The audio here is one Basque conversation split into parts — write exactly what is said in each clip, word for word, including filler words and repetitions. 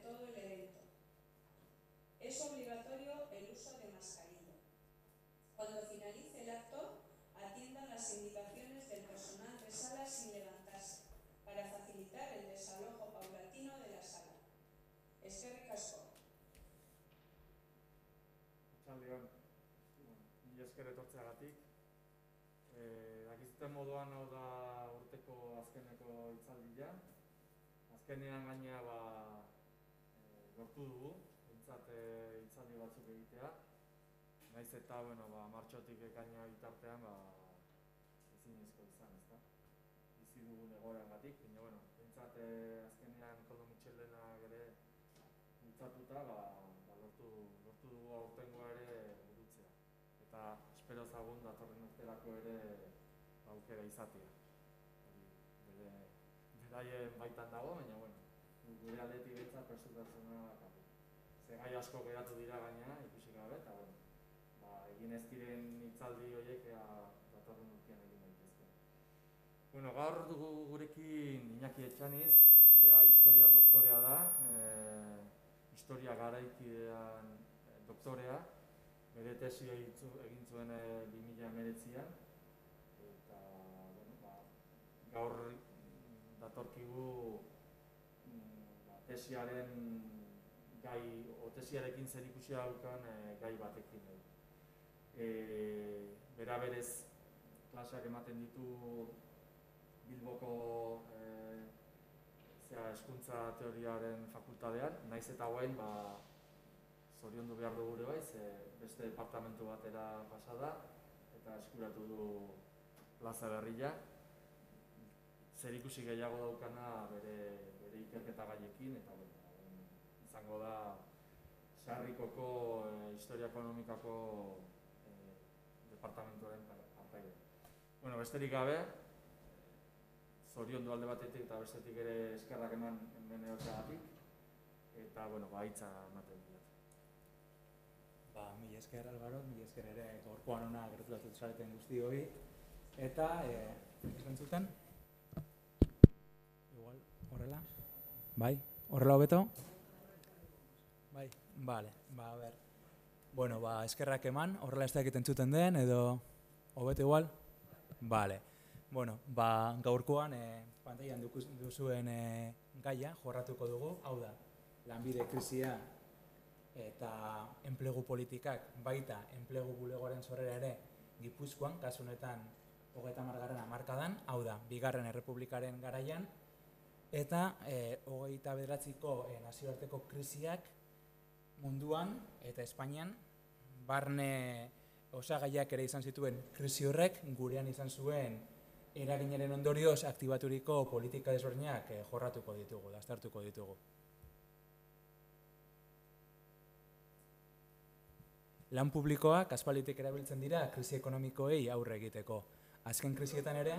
todo el evento. Es obligatorio el uso de mascarilla. Cuando finalice el acto, atiendan las indicaciones del personal de sala sin levantarse, para facilitar el desalojo paulatino de la sala. Eskerrik asko. Txaldion, mila esker etortzeagatik. Dakizuten moduan hau da urteko azkeneko hitzaldia. Azkenean gainea lortu dugu, bintzat hitzaldi batzuk egitea. Naiz eta, bueno, martxotik ekaina bitartean ezinezko izan, ezta? Bizi dugun egoeragatik, baina, bueno, bintzat azkenean Koldo Mitxeldenak ere bultzatuta, lortu dugu aurtengoa ere burutzea. Eta espero zagun datorren urterako ere aukera izatea. Beraien baitan dago, baina, bueno, gure aldetik behintzat presentatzena bakatu. Ze gai asko geratu dira gainera, ikusi gabe, eta, bueno, egin ez diren hitzaldi horiek datorren urtean egin daitezke. Bueno, gaur dugu gurekin Iñaki Etxaniz, bea historian doktorea da, historia garaikidean doktorea, bere tesi egin zuen bi mila hemeretzian, eta gaur datorkigu tesiaren gai, o tesiarekin zer ikusia daukan gai batekin. Bera berez klaseak ematen ditu Bilboko hezkuntza teoriaren fakultatean, naiz eta guain zoriondu behar dugu ere bai, beste departamentu batera pasa da, eta eskuratu du plaza berria. Zer ikusi gehiago daukana bere ikerketa gaiekin, eta izango da Sarrikoko historia ekonomikako departamentuaren partaide. Bueno, besterik gabe, zoriondu alde batetik eta bestetik ere eskerrak eman hemen egoteagatik, eta, bueno, hitza ematen dut. Ba, mila esker, Alvaro, mila esker ere gaurkoan hona gratulatu zareten guzti hori. Eta, ez bentzuten? Igual, horrela? Bai, horrela hobeto? Bai, bale, ba, a ber. Bueno, ba, eskerrak eman, horrela ez da egiten zuten den, edo hobeto igual? Bale. Bueno, ba, gaurkoan pantailan duzuen gaia jorratuko dugu, hau da, lanbide krisia eta enplegu politikak, baita enplegu bulegoaren sorrera ere Gipuzkoan, kasu honetan hogeita hamargarren hamarkadan, hau da, bigarren errepublikaren garaian, eta hogeita bederatziko nazioarteko krisiak munduan eta Espainian barne osagaiak ere izan zituen krisi horrek, gurean izan zuen eraginaren ondorioz aktibaturiko politika desberdinak jorratuko ditugu, aztertuko ditugu. Lan publikoak aspalditik erabiltzen dira krisi ekonomikoei aurre egiteko. Azken krisietan ere...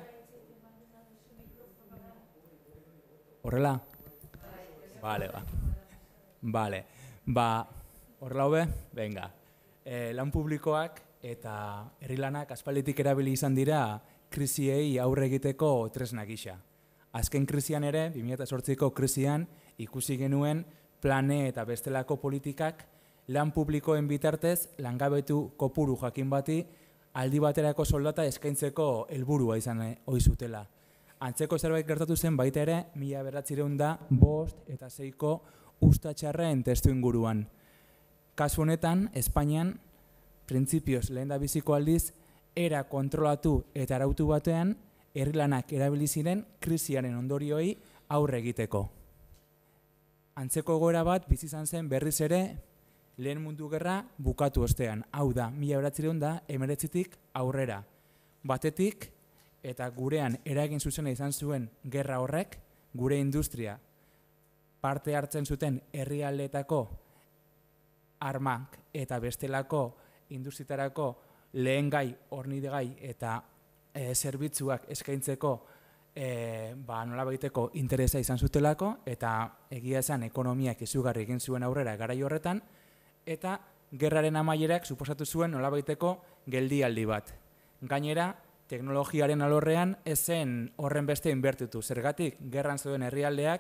Horrela? Bale, ba. Bale. Ba, horrela hobe? Venga. Lan publikoak eta herri lanak aspalditik erabili izan dira krisiei aurre egiteko tresna gisa. Azken krisian ere, bi mila zortziko krisian, ikusi genuen plane eta bestelako politikak lan publikoen bitartez langabetu kopuru jakin bati aldi baterako soldata eskaintzeko helburua izan ohi zutela. Antzeko zerbait gertatu zen baita ere, mila bederatziehun eta bost eta seiko ustatxarren testu inguruan. Kasu honetan, Espainian, printzipioz lehendabiziko aldiz, era kontrolatu eta arautu batean, herri lanak erabili ziren krisiaren ondorioei aurre egiteko. Antzeko egoera bat bizi izan zen berriz ere lehen mundu gerra bukatu ostean. Hau da, mila bederatziehun eta hemeretzitik aurrera. Batetik, eta gurean eragin zuzena izan zuen gerra horrek, gure industria parte hartzen zuten herrialdeetako armak eta bestelako industritarako lehen gai, hornidegai eta zerbitzuak eskaintzeko nola baiteko interesa izan zutelako, eta egia esan ekonomiak izugarri egin zuen aurrera garai horretan, eta gerraren amaierak suposatu zuen nola baiteko geldialdi bat. Gainera, teknologiaren alorrean ez zen horren beste inbertitu. Zergatik, gerran zeuden herrialdeak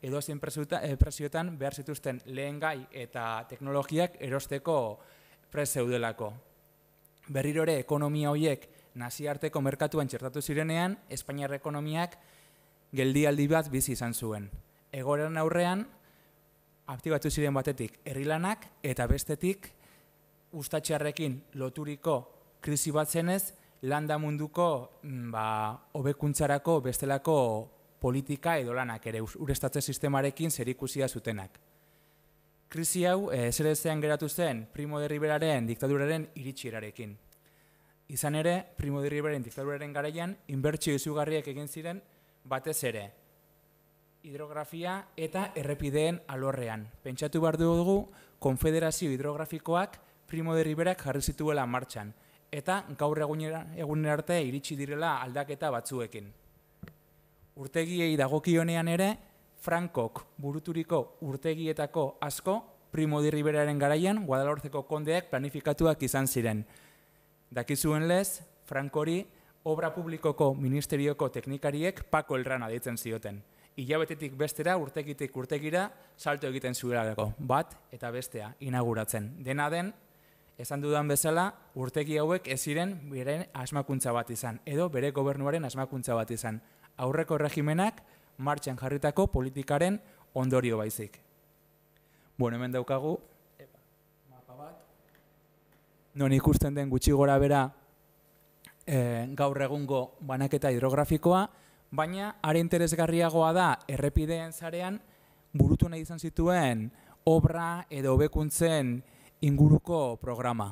edozein prezioetan behar zituzten lehen gai eta teknologiak erosteko prest zeudelako. Berriro ere ekonomia horiek nazioarteko merkatuan txertatu zirenean, Espainiar ekonomiak geldialdi bat bizi izan zuen. Egoeran aurrean, aktibatu ziren batetik herrilanak eta bestetik ustatxarrekin loturiko krisi bat zenez, landa munduko hobekuntzarako bestelako politika edo lanak ere ureztatze sistemarekin zerikusia zutenak. Krisi hau zer ezean geratu zen Primo de Riveraren diktaduraren iritsierarekin. Izan ere, Primo de Riveraren diktaduraren garaian, inbertsio izugarriak egin ziren batez ere hidrografia eta errepideen alorrean. Pentsatu behar dugu, konfederazio hidrografikoak Primo de Riverak jarri zituela martxan, eta gaur egunen arte iritsi direla aldaketa batzuekin. Urtegiei dagokionean ere, Frankok buruturiko urtegietako asko Primo de Riveraren garaian Guadalhorceko kondeak planifikatuak izan ziren. Dakizuen lez, Frankori obra publikoko ministerioko teknikariek Pako Elrana deitzen zioten. Hilabetetik bestera, urtegitik urtegira, salto egiten zuelako, bat eta bestea, inauguratzen. Dena den, esan dudan bezala, urtegi hauek ez ziren beren asmakuntza bat izan, edo bere gobernuaren asmakuntza bat izan. Aurreko regimenak martxan jarritako politikaren ondorio baizik. Bueno, hemen daukagu, mapa bat, non ikusten den gutxi gora bera gaur egungo banaketa hidrografikoa, baina are interesgarriagoa da errepideen zarean burutu nahi izan zituen obra edo hobekuntzen inguruko programa.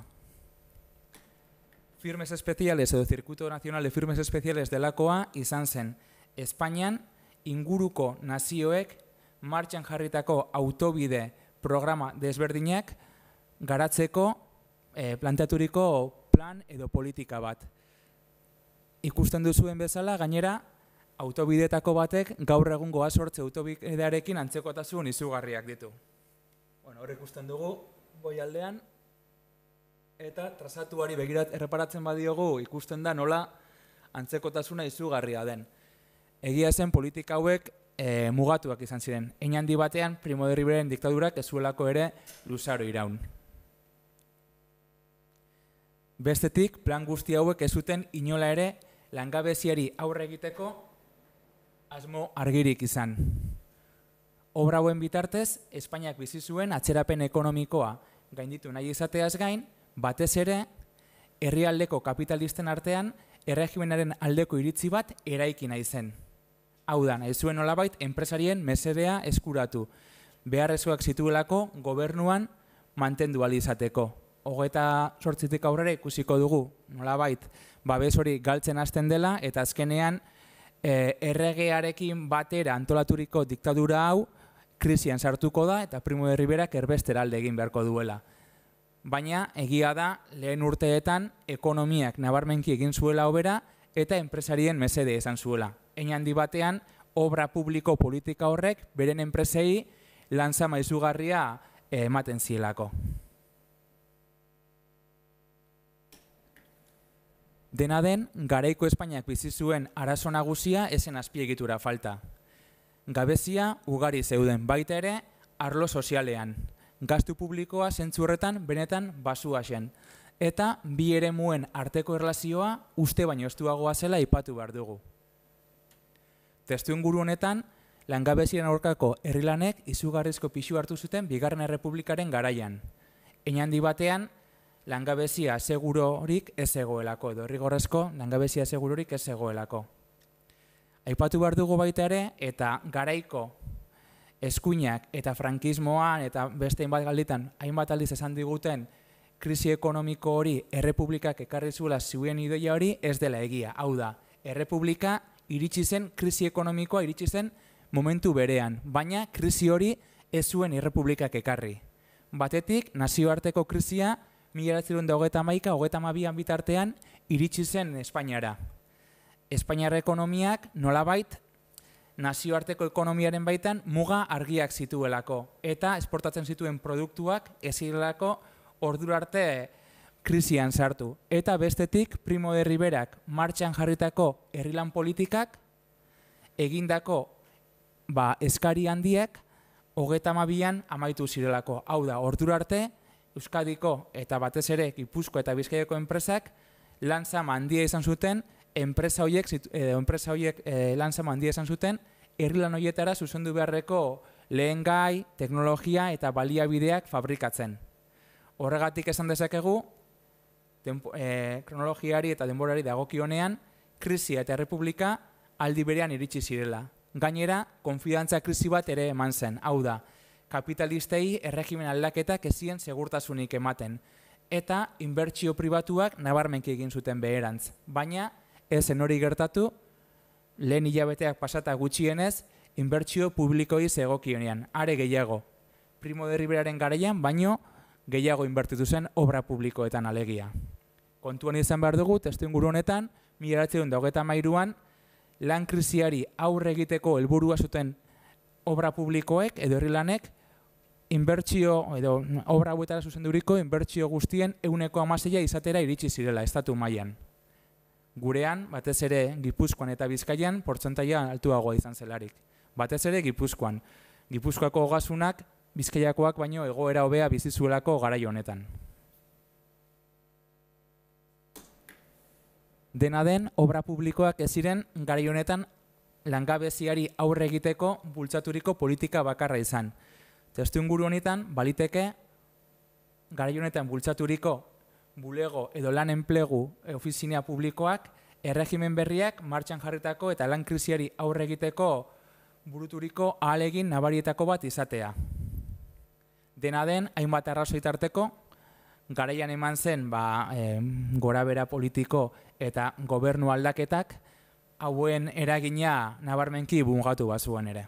Firmes Especiales edo Circuito Nacional de Firmes Especiales delakoa izan zen Espainian inguruko nazioek martxan jarritako autobide programa desberdinak garatzeko planteaturiko plan edo politika bat. Ikusten duzuen bezala, gainera, autobidetako batek gaur egungo A zortzi autobidearekin antzekotasun izugarriak ditu. Hor ikusten dugu, goialdean, eta trazatuari begirat erreparatzen badiogu ikusten da nola antzekotasuna izugarria den. Egia zen politika hauek mugatuak izan ziren. Hein handi batean, Primo de Riveren diktadurak ez zuelako ere luzaro iraun. Bestetik, plan guzti hauek ez zuten inola ere langabeziari aurre egiteko asmo argirik izan. Obra hauen bitartez, Espainiak bizi zuen atzerapen ekonomikoa gainditu nahi izateaz gain, batez ere, herrialdeko kapitalisten artean erregimenaren aldeko iritzi bat eraiki nahi zen. Hau da, nahi zuen nolabait enpresarien mesedea eskuratu, beharrezkoak zituelako gobernuan mantendu ahal izateko. Hogeita zortzitik aurrera ikusiko dugu, nolabait, babes hori galtzen hasten dela, eta azkenean erregearekin batera antolaturiko diktadura hau krisian sartuko da, eta Primo de Riverak erbestera alde egin beharko duela. Baina, egia da, lehen urteetan ekonomiak nabarmenki egin zuela hobera, eta enpresarien mesede izan zuela. Hein handi batean, obra publiko politika horrek, beren enpresei lanza maizugarria ematen zielako. Dena den, garaiko Espainiak bizi zuen arazo nagusia ezen azpiegitura falta. Gabezia ugari zeuden, baita ere arlo sozialean. Gastu publikoa zentzu horretan benetan basua zen. Eta bi eremuen arteko erlazioa uste baino estuagoa zela aipatu behar dugu. Testuinguru honetan, langabeziaren aurkako herrilanek izugarrizko pisu hartu zuten Bigarren Errepublikaren garaian. Hein handi batean, langabezia segurorik ez egoelako, edo errigorrezko langabezia segurorik ez egoelako. Aipatu behar dugu baita ere, eta garaiko eskuinak eta frankismoan eta beste hainbat galditan hainbat aldiz esan diguten krisi ekonomiko hori errepublikak ekarri zuela ziuen ideia hori ez dela egia. Hau da, errepublika iritsi zen, krisi ekonomikoa iritsi zen momentu berean, baina krisi hori ez zuen errepublikak ekarri. Batetik, nazioarteko krisia mila bederatziehun eta hogeita hamaika hogeita hamabian bitartean iritsi zen Espainiara. Espainiar ekonomiak nolabait nazioarteko ekonomiaren baitan muga argiak zituelako eta esportatzen zituen produktuak ez zirelako ordura arte krisian sartu. Eta bestetik Primo de Riverak martxan jarritako herrilan politikak egindako ba, eskari handiek hogeita hamabian amaitu zirelako. Hau da, ordura arte, Euskadiko eta batez ere Gipuzko eta Bizkaiko enpresak lan-zama handia izan zuten, enpresa horiek, edo enpresa horiek e, lan-zama handia izan zuten, herri lan horietara zuzendu beharreko lehen gai, teknologia eta baliabideak fabrikatzen. Horregatik esan dezakegu, tempo, e, kronologiari eta denborari dagokionean, krisia eta errepublika aldi berean iritsi zirela. Gainera, konfidantza krisi bat ere eman zen, hau da, kapitalistei erregimen aldaketak ez zien segurtasunik ematen, eta inbertsio pribatuak nabarmenki egin zuten beherantz. Baina, ez zen hori gertatu, lehen hilabeteak pasata gutxienez, inbertsio publikoi zegokionean, are gehiago. Primo de Riveraren garaian, baino gehiago inbertitu zen obra publikoetan alegia. Kontuan izan behar dugu, testuinguru honetan, mila bederatziehun eta hogeita hamairuan, lan krisiari aurre egiteko helburua zuten obra publikoek edo herri lanek, inbertsio, edo obra hauetara zuzenduriko, inbertsio guztien ehuneko hamaseia izatera iritsi zirela, estatu mailan. Gurean, batez ere Gipuzkoan eta Bizkaian, portzentaia altuagoa izan zelarik. Batez ere Gipuzkoan. Gipuzkoako ogasunak, Bizkaiakoak baino egoera hobea bizi zuelako garai honetan. Dena den, obra publikoak ez ziren garai honetan langabeziari aurre egiteko bultzaturiko politika bakarra izan. Testuinguru honetan, baliteke, garai honetan bultzaturiko bulego edo lan enplegu ofizina publikoak erregimen berriak martxan jarritako eta lan krisiari aurre egiteko buruturiko ahalegin nabarietako bat izatea. Dena den, hainbat arrazoi tarteko, garaian eman zen ba, e, gorabehera politiko eta gobernu aldaketak hauen eragina nabarmenki bungatu bazuen ere.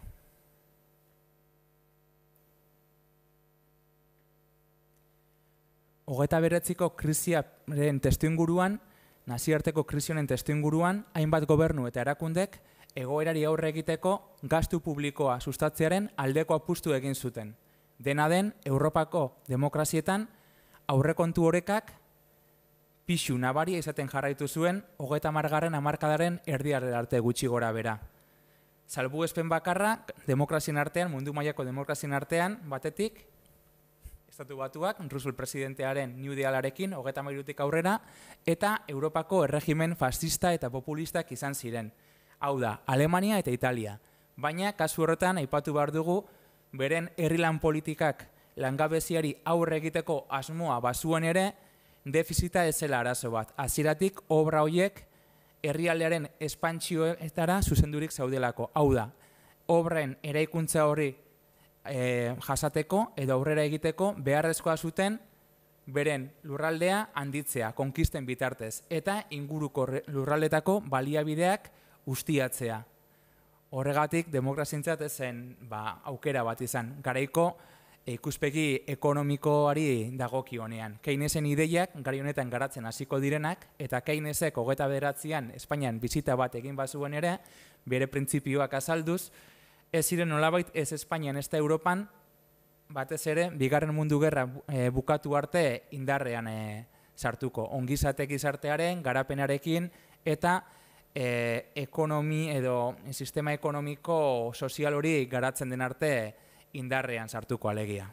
Hogeita bederatiko krisiaren testuinguruan, nazioarteko krisionen testuinguruan, hainbat gobernu eta erakundek egoerari aurre egiteko gastu publikoa sustatzearen aldeko apustu egin zuten. Dena den, Europako demokrazietan aurrekontu horekak pixu nabaria izaten jarraitu zuen hogeita hamargarren hamarkadaren erdiaren arte gutxi gora bera. Salbuespen bakarra demokrazien artean, mundu mailako demokrazien artean, batetik, Estatu Batuak, Roosevelt presidentearen New Dealarekin, hogeita hamairutik aurrera, eta Europako erregimen fascista eta populistak izan ziren. Hau da, Alemania eta Italia. Baina, kasu horretan, aipatu behar dugu, beren herri-lan politikak langabeziari aurre egiteko asmoa bazuen ere, defizita ez zela arazo bat. Hasieratik obra horiek herrialdearen espantsioetara zuzendurik zaudelako. Hau da, obren eraikuntza hori E, jasateko edo aurrera egiteko beharrezkoa zuten beren lurraldea handitzea, konkisten bitartez, eta inguruko lurraldetako baliabideak ustiatzea. Horregatik, demokrazientzat zen ba, aukera bat izan, garaiko ikuspegi ekonomikoari dagokionean. Keynesen ideiak gari honetan garatzen hasiko direnak, eta Keynesek hogeita bederatzian Espainian bisita bat egin bazuen ere, bere printzipioak azalduz, ez ziren nolabait ez Espainian, ez da Europan, batez ere, bigarren mundu gerra e, bukatu arte indarrean e, sartuko. Ongizate gizartearen, garapenarekin, eta e, ekonomi edo sistema ekonomiko sozial hori garatzen den arte indarrean sartuko alegia.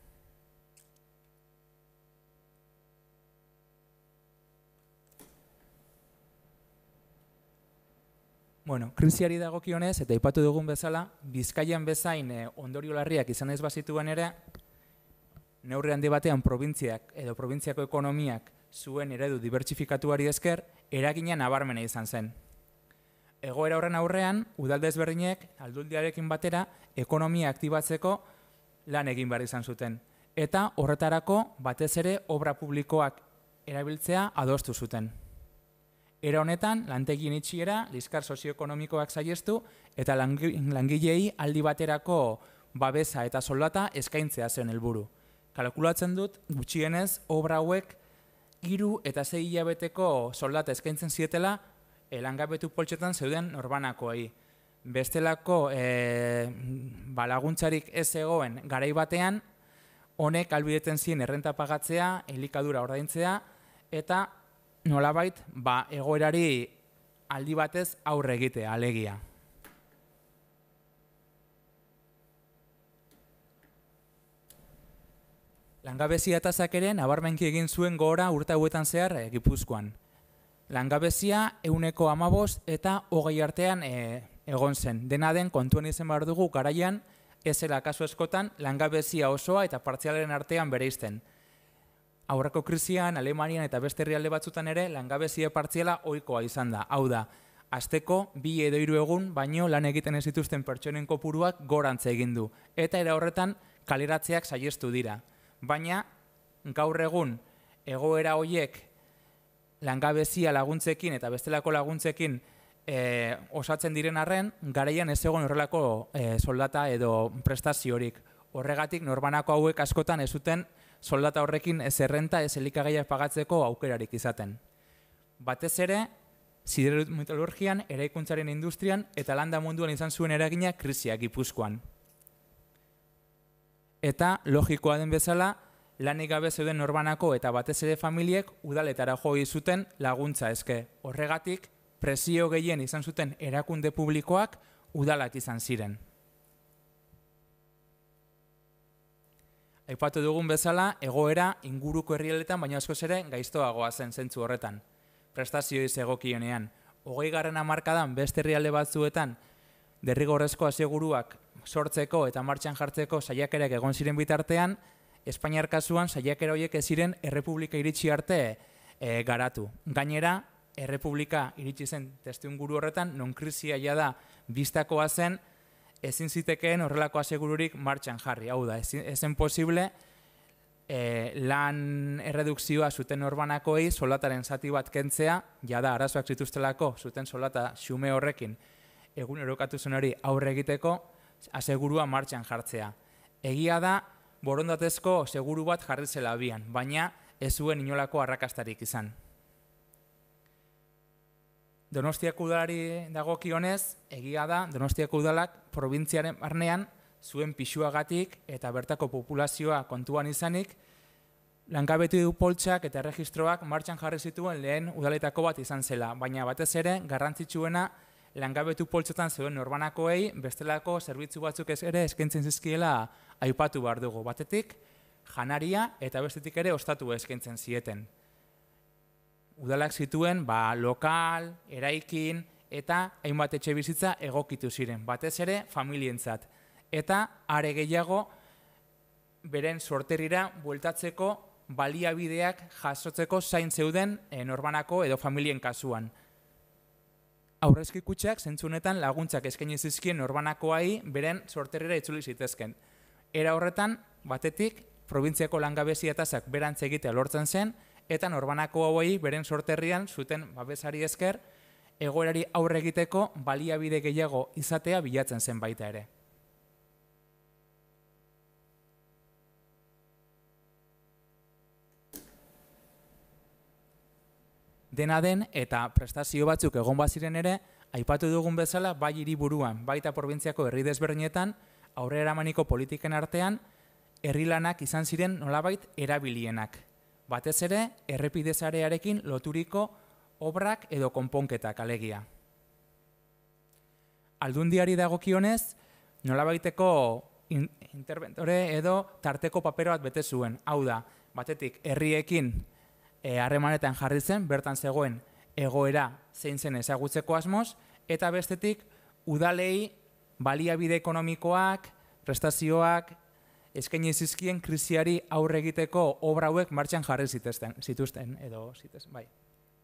Bueno, krisiari dagokionez, eta aipatu dugun bezala, Bizkaian bezain eh, ondorio larriak izan ez bazituen ere, neurri handi batean probintziak edo probintziako ekonomiak zuen eredu dibertsifikatuari esker, eragina nabarmena izan zen. Egoera horren aurrean, udalde ezberdinek, aldundiarekin batera, ekonomia aktibatzeko lan egin behar izan zuten. Eta horretarako batez ere obra publikoak erabiltzea adostu zuten. Era honetan, lantegien itxiera, liskar sozioekonomikoak saihestu eta langilei aldi baterako babesa eta soldata eskaintzea zen helburu. Kalkulatzen dut, gutxienez, obra hauek hiru eta sei hilabeteko soldata eskaintzen zietela langabetu poltsetan zeuden norbanakoei. Bestelako e, ba, laguntzarik ez egoen garai batean, honek ahalbidetzen zien errenta pagatzea, elikadura ordaintzea, eta nolabait, ba, egoerari aldi batez aurre egitea, alegia. langabezia tasak ere nabarmenki egin zuen gora urte hauetan zehar e, Gipuzkoan. Langabezia ehuneko hamabost eta hogei artean e, egon zen. Dena den kontuan izan behar dugu garaian ez zela kasu askotan langabezia osoa eta partzialaren artean bereizten. Aurreko krisian, Alemanian eta beste herrialde batzutan ere langabezia partziala ohikoa izan da. Hau da, asteko bi edo hiru egun baino lan egiten ez dituzten pertsonen kopuruak gorantz egin du. Eta era horretan kaleratzeak saihestu dira. Baina gaur egun egoera horiek langabezia laguntzekin eta bestelako laguntzekin e, osatzen diren arren, garaian ez egon horrelako e, soldata edo prestaziorik. Horregatik norbanako hauek askotan ez zuten soldata horrekin ez errenta, ez elikagaiak pagatzeko aukerarik izaten. Batez ere, siderurgian, eraikuntzaren industrian eta landa munduan izan zuen eragina krisia Gipuzkoan. Eta logikoa den bezala, lanik gabe zeuden norbanako eta batez ere familiek udaletara jo zuten laguntza eske. Horregatik, presio gehien izan zuten erakunde publikoak udalak izan ziren. Aipatu dugun bezala, egoera inguruko herrialdetan baina askoz ere gaiztoagoa zen zentzu horretan. Prestazioiz egokionean. Hogeigarren hamarkadan beste herrialde batzuetan derrigorrezko aseguruak sortzeko eta martxan jartzeko saiakerak egon ziren bitartean, Espainiar kasuan saiakera horiek ez ziren errepublika iritsi arte e, garatu. Gainera, errepublika iritsi zen testuinguru horretan, non krisia jada bistakoa zen, ezin zitekeen horrelako asegururik martxan jarri. Hau da, ezen posible e, lan erredukzioa zuten norbanakoei solataren zati bat kentzea, jada arazoak zituztelako zuten solata xume horrekin egun erokatu zen hori aurre egiteko asegurua martxan jartzea. Egia da, borondatezko seguru bat jarri zela abian, baina ez zuen inolako arrakastarik izan. Donostiako udalari dagokionez, egia da, Donostiako udalak probintziaren barnean zuen pisuagatik eta bertako populazioa kontuan izanik, langabetu poltsak eta erregistroak martxan jarri zituen lehen udaletako bat izan zela, baina batez ere garrantzitsuena langabetu poltsotan zeuden norbanakoei bestelako zerbitzu batzuk ez ere eskaintzen zizkiela aipatu behar dugu. Batetik, janaria eta bestetik ere ostatu eskaintzen zieten. Udalak zituen ba, lokal, eraikin eta hainbat etxe bizitza egokitu ziren, batez ere familientzat. Eta are gehiago beren sorterrira bueltatzeko baliabideak jasotzeko zain zeuden norbanako edo familien kasuan. Aurrezki kutxak zentzunetan laguntzak eskaini zizkien norbanakoai beren sorterrira itzuli zitezken. Era horretan, batetik, probintziako langabezia tasak berantz egitea lortzen zen, eta norbanako hauei beren sorterrian zuten babesari esker, egoerari aurre egiteko baliabide gehiago izatea bilatzen zen baita ere. Dena den eta prestazio batzuk egon baziren ere, aipatu dugun bezala bai hiriburuan, baita probintziako herri desberdinetan, aurrera eramaniko politiken artean, herri lanak izan ziren nolabait erabilienak. Batez ere, errepide sarearekin loturiko obrak edo konponketak alegia. Aldundiari dagokionez, nolabaiteko interventore edo tarteko papero bat bete zuen. Hau da, batetik herriekin harremanetan jarri zen, bertan zegoen egoera zein zen ezagutzeko asmoz, eta bestetik udalei baliabide ekonomikoak, prestazioak, eskaini zizkien krisiari aurre egiteko obra hauek martxan jarri zituzten, edo zituzten, bai.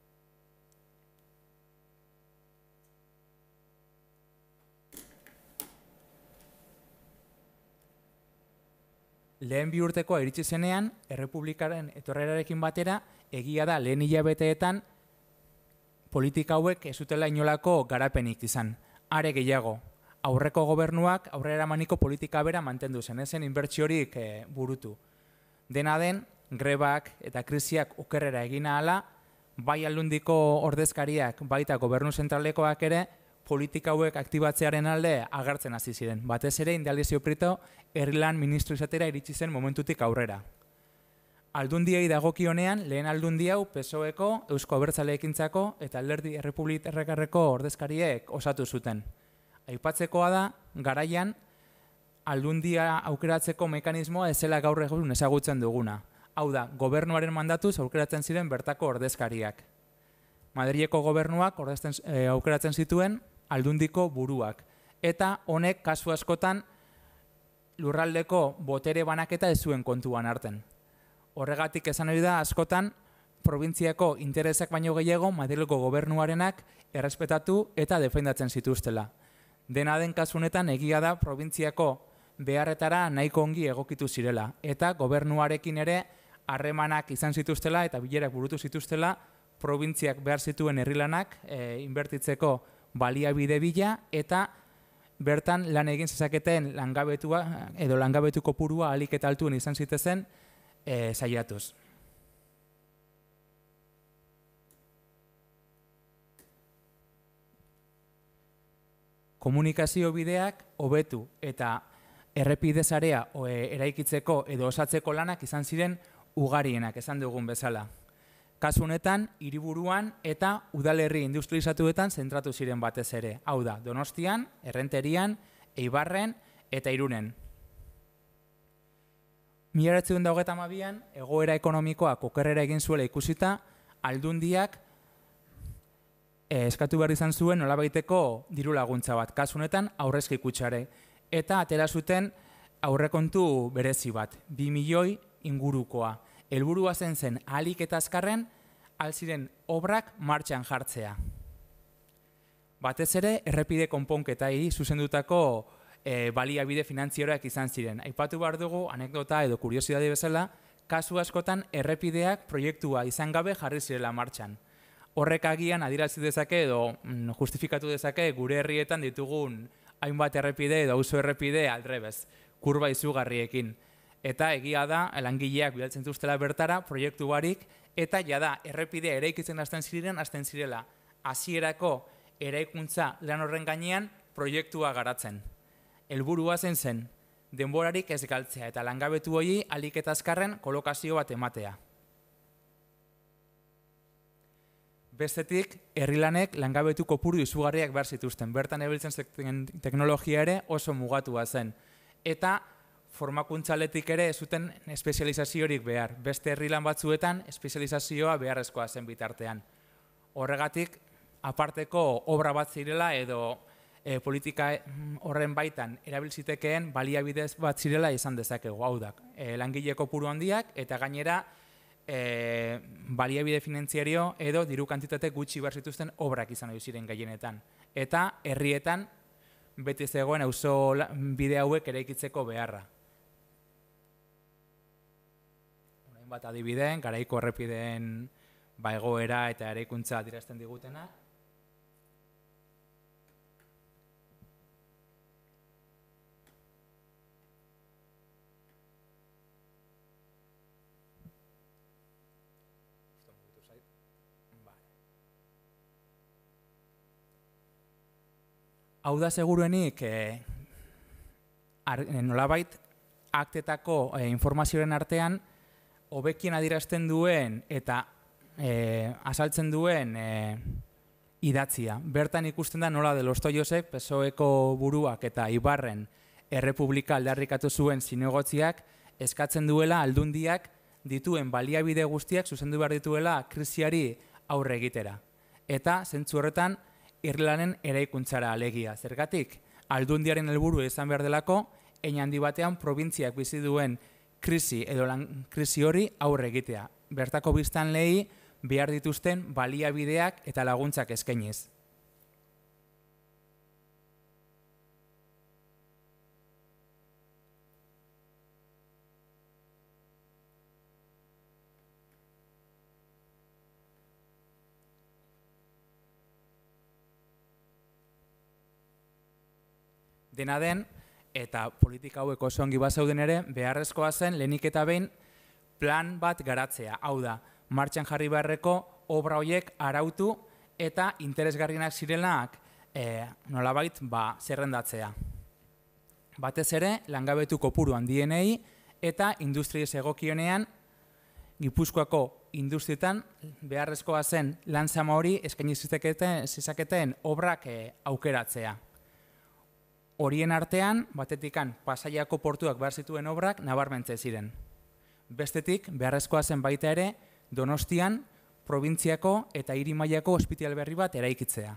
Lehen bi urtekoa iritsi zenean, errepublikaren etorrerarekin batera, egia da lehen hilabeteetan politika hauek ez zutela inolako garapenik izan. Are gehiago, aurreko gobernuak aurrera eramaniko politika bera mantendu zen, ezen inbertsiorik e, burutu. Dena den, grebak eta krisiak okerrera egin ahala, bai aldundiko ordezkariak, baita gobernu zentralekoak ere, politika hauek aktibatzearen alde agertzen hasi ziren. Batez ere, Indalizio Prieto herrilan ministro izatera iritsi zen momentutik aurrera. Aldundiei dagokionean, lehen aldundi hau P S O E ko, Eusko Abertzaleekintzako eta Alderdi Errepublikarreko ordezkariek osatu zuten. Aipatzekoa da, garaian, aldundia aukeratzeko mekanismoa ez zela gaur egun ezagutzen duguna. Hau da, gobernuaren mandatuz aukeratzen ziren bertako ordezkariak. Madrileko gobernuak aukeratzen zituen aldundiko buruak. Eta honek kasu askotan lurraldeko botere banaketa ez zuen kontuan hartzen. Horregatik esan hori da askotan probintziako interesak baino gehiago Madrileko gobernuarenak errespetatu eta defendatzen zituztela. Dena den kasu honetan egia da probintziako beharretara nahiko ongi egokitu zirela eta gobernuarekin ere harremanak izan zituztela eta bilerak burutu zituztela probintziak behar zituen herrilanak e, inbertitzeko baliabide bila eta bertan lan egin zezaketen langabetua edo langabetu kopurua ahalik eta altuen izan zitezen e, saiatuz. Komunikazio bideak hobetu eta errepide sarea eraikitzeko edo osatzeko lanak izan ziren ugarienak esan dugun bezala. Kasu honetan, hiriburuan eta udalerri industrializatuetan zentratu ziren batez ere. Hau da, Donostian, Errenterian, Eibarren eta Irunen. Mila bederatziehun eta hogeita hamabian, egoera ekonomikoak okerrera egin zuela ikusita, aldundiak eskatu behar izan zuen nolabaiteko diru laguntza bat. Kasu honetan, aurrezki kutxare. Eta atera zuten aurrekontu berezi bat, bi milioi ingurukoa. Helburua zen zen ahalik eta azkarren alziren obrak martxan jartzea. Batez ere, errepide konponketari zuzendutako e, baliabide finantzieroak izan ziren. Aipatu behar dugu, anekdota edo kuriosidade bezala, kasu askotan errepideak proiektua izan gabe jarri zirela martxan. Horrek agian adierazi dezake edo mm, justifikatu dezake gure herrietan ditugun hainbat errepide edo auzo errepide aldrebez, kurba izugarriekin. Eta egia da, langileak bidaltzen zuztela bertara, proiektu barik, eta jada, errepidea eraikitzen hasten ziren, hasten zirela, hasierako eraikuntza lan horren gainean proiektua garatzen. Helburua zen zen, denborarik ez galtzea, eta langabetu hori ahalik eta azkarren kolokazio bat ematea. Bestetik, herrilanek langabetu kopuru izugarriak behar zituzten. Bertan erabiltzen zen teknologia ere oso mugatua zen. Eta formakuntzaletik ere ez zuten espezializaziorik behar. Beste herrilan batzuetan espezializazioa beharrezkoa zen bitartean. Horregatik, aparteko obra bat zirela edo e, politika horren baitan erabiltzitekeen baliabidez bat zirela izan dezakegu. Hau da, e, langile kopuru handiak eta gainera E, baliabide finantziario edo diru kantitate gutxi behar zituzten obrak izan ohi ziren gehienetan. Eta herrietan beti zegoen auzo bide hauek eraikitzeko beharra. Orain bat adibideen, garaiko errepideen ba, egoera eta eraikuntza adierazten digutena. Hau da seguruenik eh, nolabait aktetako eh, informazioaren artean hobekien adierazten duen eta eh, azaltzen duen eh, idatzia. Bertan ikusten da nola de Lostoiosek, P S O Eko buruak eta Ibarren Errepublika aldarrikatu zuen zinegotziak eskatzen duela aldundiak dituen baliabide guztiak zuzendu behar dituela krisiari aurre egitera. Eta zentzu horretan Irlanen eraikuntzara alegia. Zergatik, aldundiaren helburu izan behar delako, hein handi batean probintziak bizi duen krisi edo lan krisi hori aurre egitea. Bertako biztanleei behar dituzten baliabideak eta laguntzak eskainiz. Dena den, eta politika hauek oso ongi bazauden ere, beharrezkoa zen lehenik eta behin plan bat garatzea. Hau da, martxan jarri beharreko obra horiek arautu eta interesgarrienak zirenak e, nolabait ba, zerrendatzea. Batez ere, langabetu kopuru handienei eta industriez egokionean Gipuzkoako industrietan beharrezkoa zen lan zama hori eskaini zezaketen obrak e, aukeratzea. Horien artean, batetikan Pasaiako portuak behar zituen obrak nabarmentzen ziren. Bestetik, beharrezkoa zen baita ere, Donostian, probintziako eta hiri mailako ospital berri bat eraikitzea.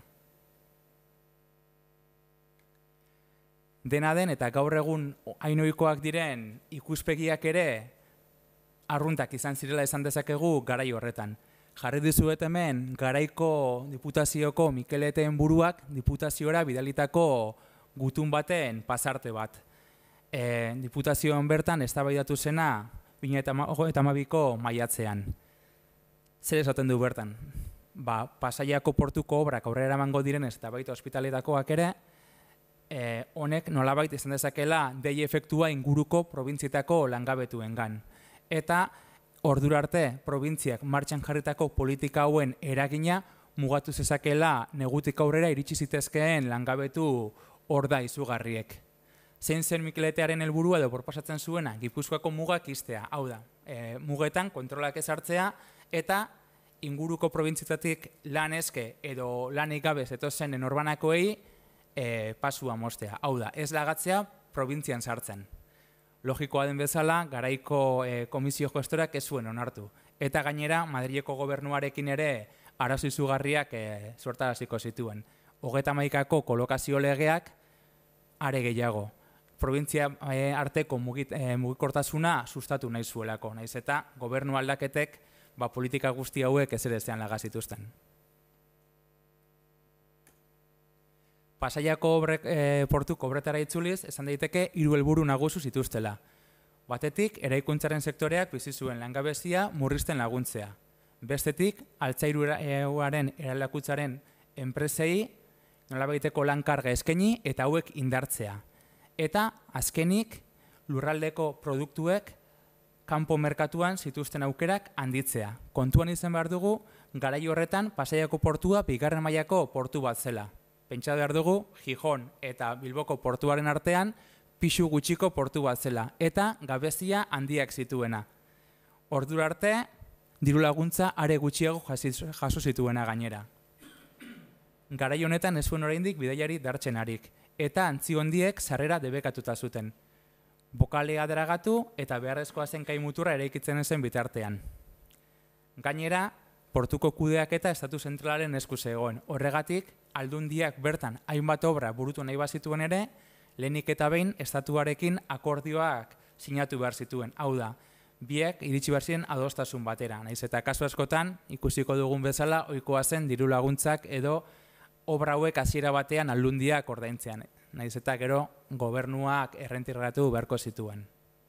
Dena den eta gaur egun hainoikoak diren ikuspegiak ere arruntak izan zirela esan dezakegu garai horretan. Jarri dizuet hemen garaiko diputazioko Mikel Eteen buruak diputaziora bidalitako gutun baten pasarte bat. E, diputazioan bertan eztabaidatu zena bi mila hamabiko maiatzean. Zer esaten du bertan? Ba, Pasaiako portuko obrak aurrera emango direnez eta baita ospitaletakoak ere, e, honek nolabait izan dezakela dei efektua inguruko probintzietako langabetuengan. Eta ordura arte probintziak martxan jarritako politika hauen eragina mugatu zezakela negutik aurrera iritsi zitezkeen langabetu orda izugarriek. Zein zen Mikel Etearen helburua edo proposatzen zuena Gipuzkoako mugak ixtea, hau da, e, mugetan kontrolak ezartzea eta inguruko probintzietatik lan eske edo lanik gabe zetozen norbanakoei e, pasua mostea, hau da, ez lagatzea probintzian sartzen. Logikoa den bezala, garaiko e, komisio gestorak ez zuen onartu. Eta gainera, Madrileko gobernuarekin ere arazo izugarriak e, sortaraziko zituen. Hogeita hamaikako kolokazio legeak are gehiago. Probintzia e, arteko mugit, e, mugikortasuna sustatu nahi zuelako. Naiz eta gobernu aldaketek ba, politika guzti hauek ez ere zean lagazituzten. Pasaiako obrek, e, portuko obretara itzuliz, esan daiteke hiru helburu nagusi zituztela. Batetik, eraikuntzaren sektoreak bizi zuen langabezia murrizten laguntzea. Bestetik, altzairuaren eraldakuntzaren enpresei nolabaiteko lankarga eskaini eta hauek indartzea. Eta azkenik, lurraldeko produktuek kanpo merkatuan zituzten aukerak handitzea. Kontuan izan behar dugu, garai horretan Pasaiako portua bigarren mailako portu bat zela. Pentsa behar dugu, Gijon eta Bilboko portuaren artean pisu gutxiko portu bat zela eta gabezia handiak zituena. Ordura arte, diru laguntza are gutxiago jaso zituena gainera. Garai honetan ez zuen oraindik bidaiari dartzenarik eta antzi hondiek sarrera debekatuta zuten. Bokalea dragatu eta beharrezkoa zen kai muturra eraikitzen zen bitartean. Gainera, portuko kudeaketa estatu zentralaren esku zegoen. Horregatik, aldundiak bertan hainbat obra burutu nahi bazituen ere, lehenik eta behin estatuarekin akordioak sinatu behar zituen. Hau da, biek iritsi behar ziren adostasun batera. Naiz eta kasu askotan, ikusiko dugun bezala, ohikoa zen diru laguntzak edo obra hauek hasiera batean aldundiak ordaintzean. Naiz eta gero gobernuak errentirratu beharko zituen.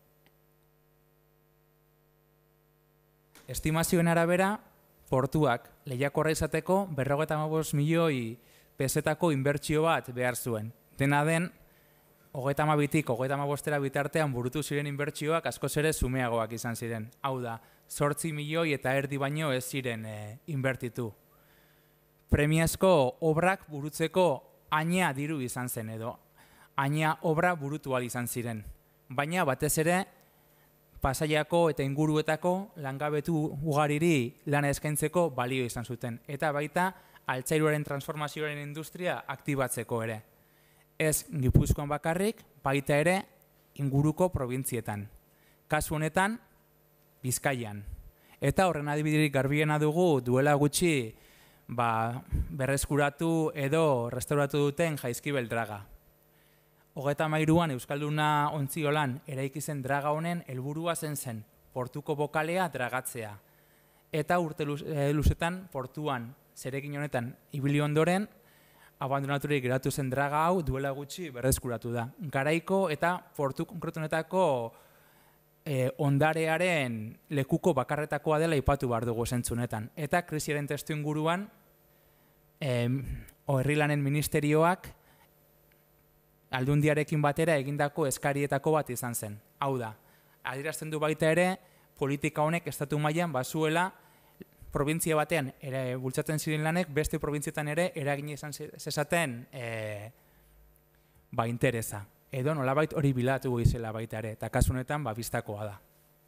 Estimazioen arabera, portuak lehiakorra izateko berrogeita hamabost milioi pesetako inbertsio bat behar zuen. Dena den, hogeita hamabitik hogeita hamabostera bitartean burutu ziren inbertsioak askoz ere zumeagoak izan ziren. Hau da, zortzi milioi eta erdi baino ez ziren e, inbertitu. Premiazko obrak burutzeko aina diru izan zen edo, aina obra burutu ahal izan ziren. Baina batez ere, Pasaiako eta inguruetako langabetu ugariri lana eskaintzeko balio izan zuten. Eta baita, altzairuaren transformazioaren industria aktibatzeko ere. Ez Gipuzkoan bakarrik, baita ere inguruko probintzietan. Kasu honetan, Bizkaian. Eta horren adibiderik garbiena dugu duela gutxi ba, berreskuratu edo restauratu duten Jaizkibel draga. Hogeita hamairuan Euskalduna ontziolan eraiki zen draga honen helburua zen zen portuko bokalea dragatzea. Eta urte luzetan portuan zerekin honetan ibili ondoren abandonaturik geratu zen draga hau duela gutxi berreskuratu da. Garaiko eta portu konkretunetako e, ondarearen lekuko bakarretakoa dela aipatu behar dugu zentzunetan. Eta krisiaren testu inguruan e, Herrilanen ministerioak aldundiarekin batera egindako eskarietako bat izan zen. Hau da, adierazten du baita ere, politika honek estatu mailan bazuela probintzia batean ere bultzatzen ziren lanek beste probintzietan ere eragin izan zezaten e, ba interesa. Edo nolabait hori bilatu izela baita ere, eta kasu honetan ba bistakoa da.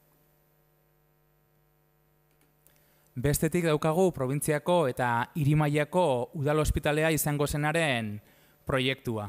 Bestetik daukagu probintziako eta hiri mailako udal ospitalea izango zenaren proiektua.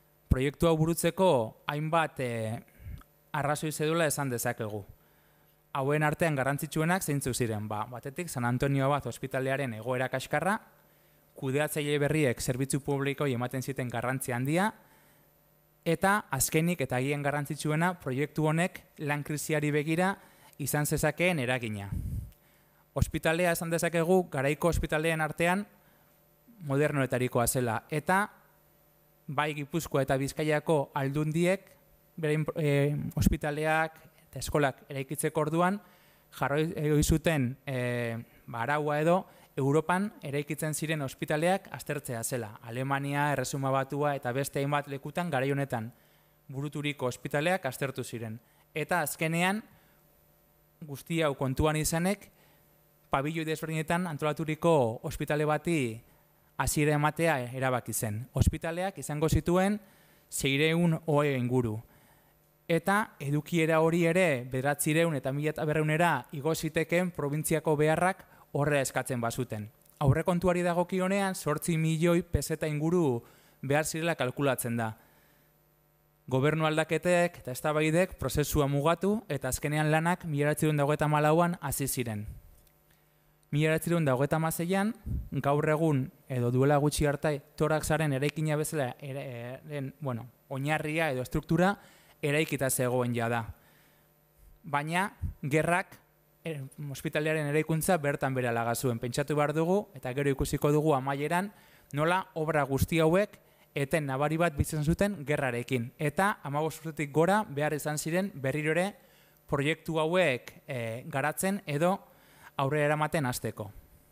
Proiektua burutzeko hainbat e, arrazoi zedula esan dezakegu. hauen artean garrantzitsuenak zeintzuk ziren. Ba, batetik, San Antonio Abad ospitalearen egoera kaskarra, kudeatzaile berriek zerbitzu publikoi ematen ziten garrantzi handia, eta azkenik eta agien garrantzitsuena proiektu honek lan krisiari begira izan zezakeen eragina. Ospitalea esan dezakegu garaiko ospitaleen artean modernoetarikoa zela, eta bai Gipuzkoa eta Bizkaiako aldundiek berain e, ospitaleak eta eskolak eraikitzeko orduan jarroi zuten e, araua edo Europan eraikitzen ziren ospitaleak aztertzea zela. Alemania, Erresuma Batua eta beste hainbat lekutan garai honetan buruturiko ospitaleak aztertu ziren. Eta azkenean guzti hau kontuan izanek pabilloi desberdinetan antolaturiko ospitale bati hasiera ematea erabaki zen. Ospitaleak izango zituen seiehun ohe inguru. Eta edukiera hori ere bederatziehun eta mila berrehunera igo zitekeen probintziako beharrak horrea eskatzen bazuten. Aurrekontuari dagokionean zortzi milioi peseta inguru behar zirela kalkulatzen da. Gobernu aldaketek eta eztabaidek prozesua mugatu eta azkenean lanak mila bederatziehun eta hogeita hamalauan hasi ziren. mila bederatziehun eta hogeita hamaseian gaur egun edo duela gutxi arte Toraxaren eraikina bezala eren, bueno, oinarria edo struktura eraikita zegoen jada. Baina gerrak er, ospitalearen eraikuntza bertan bere alaga zuen. Pentsatu behar dugu eta gero ikusiko dugu amaieran nola obra guzti hauek eten nabari bat bizitzen zuten gerrarekin. Eta hamabost urtetik gora behar izan ziren berriro ere proiektu hauek e, garatzen edo aurrera eramaten hasteko.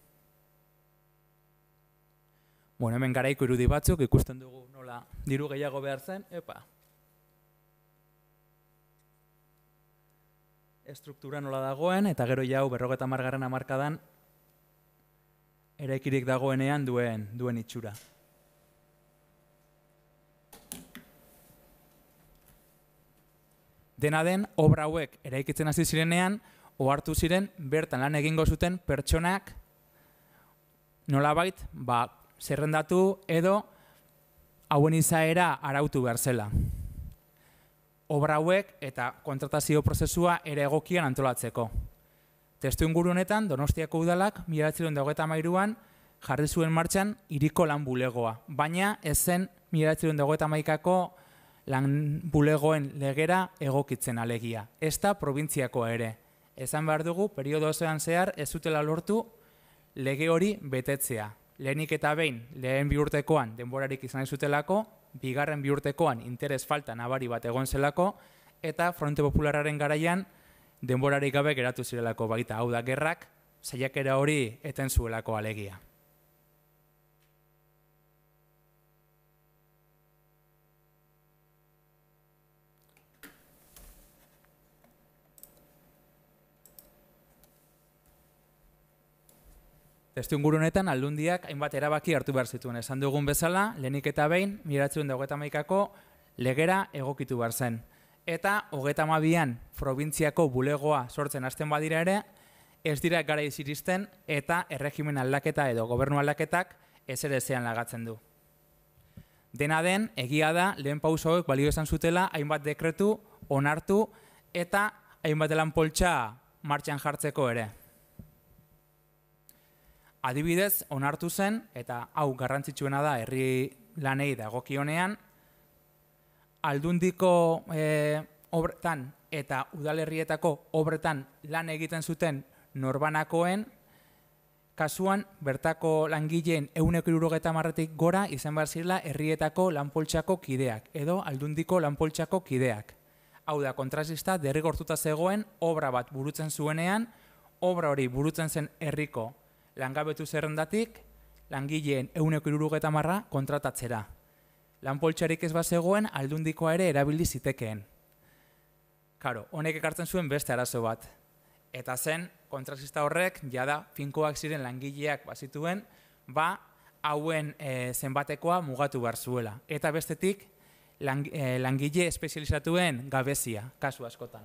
Bueno, hemen garaiko irudi batzuk ikusten dugu nola diru gehiago behar zen, epa. Estruktura nola dagoen, eta gero jau berrogeita hamargarren hamarkadan eraikirik dagoenean duen duen itxura. Dena den, obra hauek eraikitzen hasi zirenean, ohartu ziren bertan lan egingo zuten pertsonak nolabait ba, zerrendatu edo hauen izaera arautu behar zela. Obra hauek eta kontratazio prozesua ere egokian antolatzeko. Testu inguru honetan, Donostiako udalak mila bederatziehun eta hogeita hamairuan jarri zuen martxan hiriko lan bulegoa, baina ez zen mila bederatziehun eta hogeita hamaikako lan bulegoen legera egokitzen alegia. Ez da probintziakoa ere. Esan behar dugu, periodo osoan zehar ez zutela lortu lege hori betetzea. Lehenik eta behin, lehen bi urtekoan denborarik izan zutelako, bigarren bi urtekoan interes falta nabari bat egon zelako, eta Fronte Popularraren garaian denborarik gabe geratu zirelako baita. Hau da, gerrak saiakera hori eten zuelako alegia. Testu inguru honetan aldundiak hainbat erabaki hartu behar zituen. Esan dugun bezala, lehenik eta behin, mila bederatziehun eta hogeita hamaikako legera egokitu behar zen. Eta hogeita hamabian probintziako bulegoa sortzen hasten badira ere, ez dira gara iziristen eta erregimen aldaketa edo gobernu aldaketak ez ere zean lagatzen du. Dena den, egia da, lehen pauso hauek balio esan zutela hainbat dekretu onartu eta hainbat lan poltsa martxan jartzeko ere. Adibidez, onartu zen, eta hau garrantzitsuena da herri lanei dagokionean, aldundiko e, obretan eta udalerrietako obretan lan egiten zuten norbanakoen, kasuan bertako langileen ehuneko hirurogeita hamarretik gora izan behar zirela herrietako lanpoltsako kideak, edo aldundiko lanpoltsako kideak. Hau da, kontrasista derrigortuta zegoen obra bat burutzen zuenean, obra hori burutzen zen herriko langabetu zerrendatik, langileen ehuneko hirurogeita hamarra kontratatzera. Lanpoltsarik ez bazegoen, aldundikoa ere erabili zitekeen. Karo, honek ekartzen zuen beste arazo bat. Eta zen, kontrasista horrek, jada, finkoak ziren langileak bazituen, ba, hauen e, zenbatekoa mugatu behar zuela. Eta bestetik, lang, e, langile espezializatuen gabezia, kasu askotan.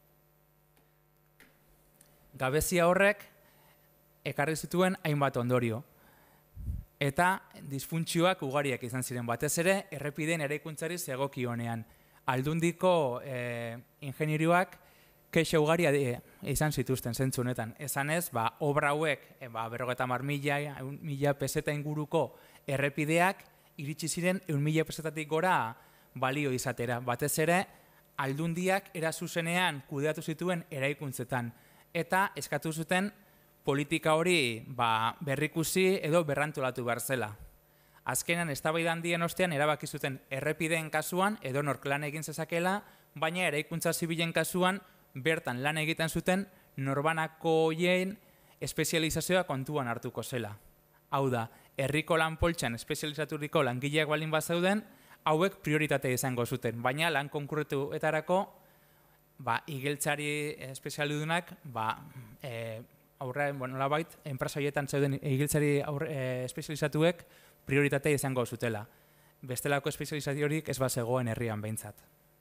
Gabezia horrek, ekarri zituen hainbat ondorio. Eta disfuntzioak ugariak izan ziren batez ere, errepideen eraikuntzari zegokionean. Aldundiko e, ingenierioak kexa ugari izan zituzten zentzu honetan. Esan ez, ba, obra hauek, e, ba, berrogeita hamar mila, mila peseta inguruko errepideak iritsi ziren ehun mila pesetatik gora balio izatera. Batez ere, aldundiak era zuzenean kudeatu zituen eraikuntzetan. Eta eskatu zuten politika hori ba, berrikusi edo berrantolatu behar zela. Azkenan, eztabaida handien ostean erabaki zuten errepideen kasuan edo nork lan egin zezakela, baina eraikuntza zibilen kasuan bertan lan egiten zuten norbanakoien espezializazioa kontuan hartuko zela. Hau da, herriko lan poltsan espezializaturiko langileak balin bazeuden, hauek prioritate izango zuten, baina lan konkurretuetarako ba, igeltzari espezialudunak ba, e, aurre, bueno, labait, enpresa horietan zeuden igeltzari e, espezializatuek prioritate izango zutela. Bestelako espezializaziorik ez bazegoen herrian behintzat.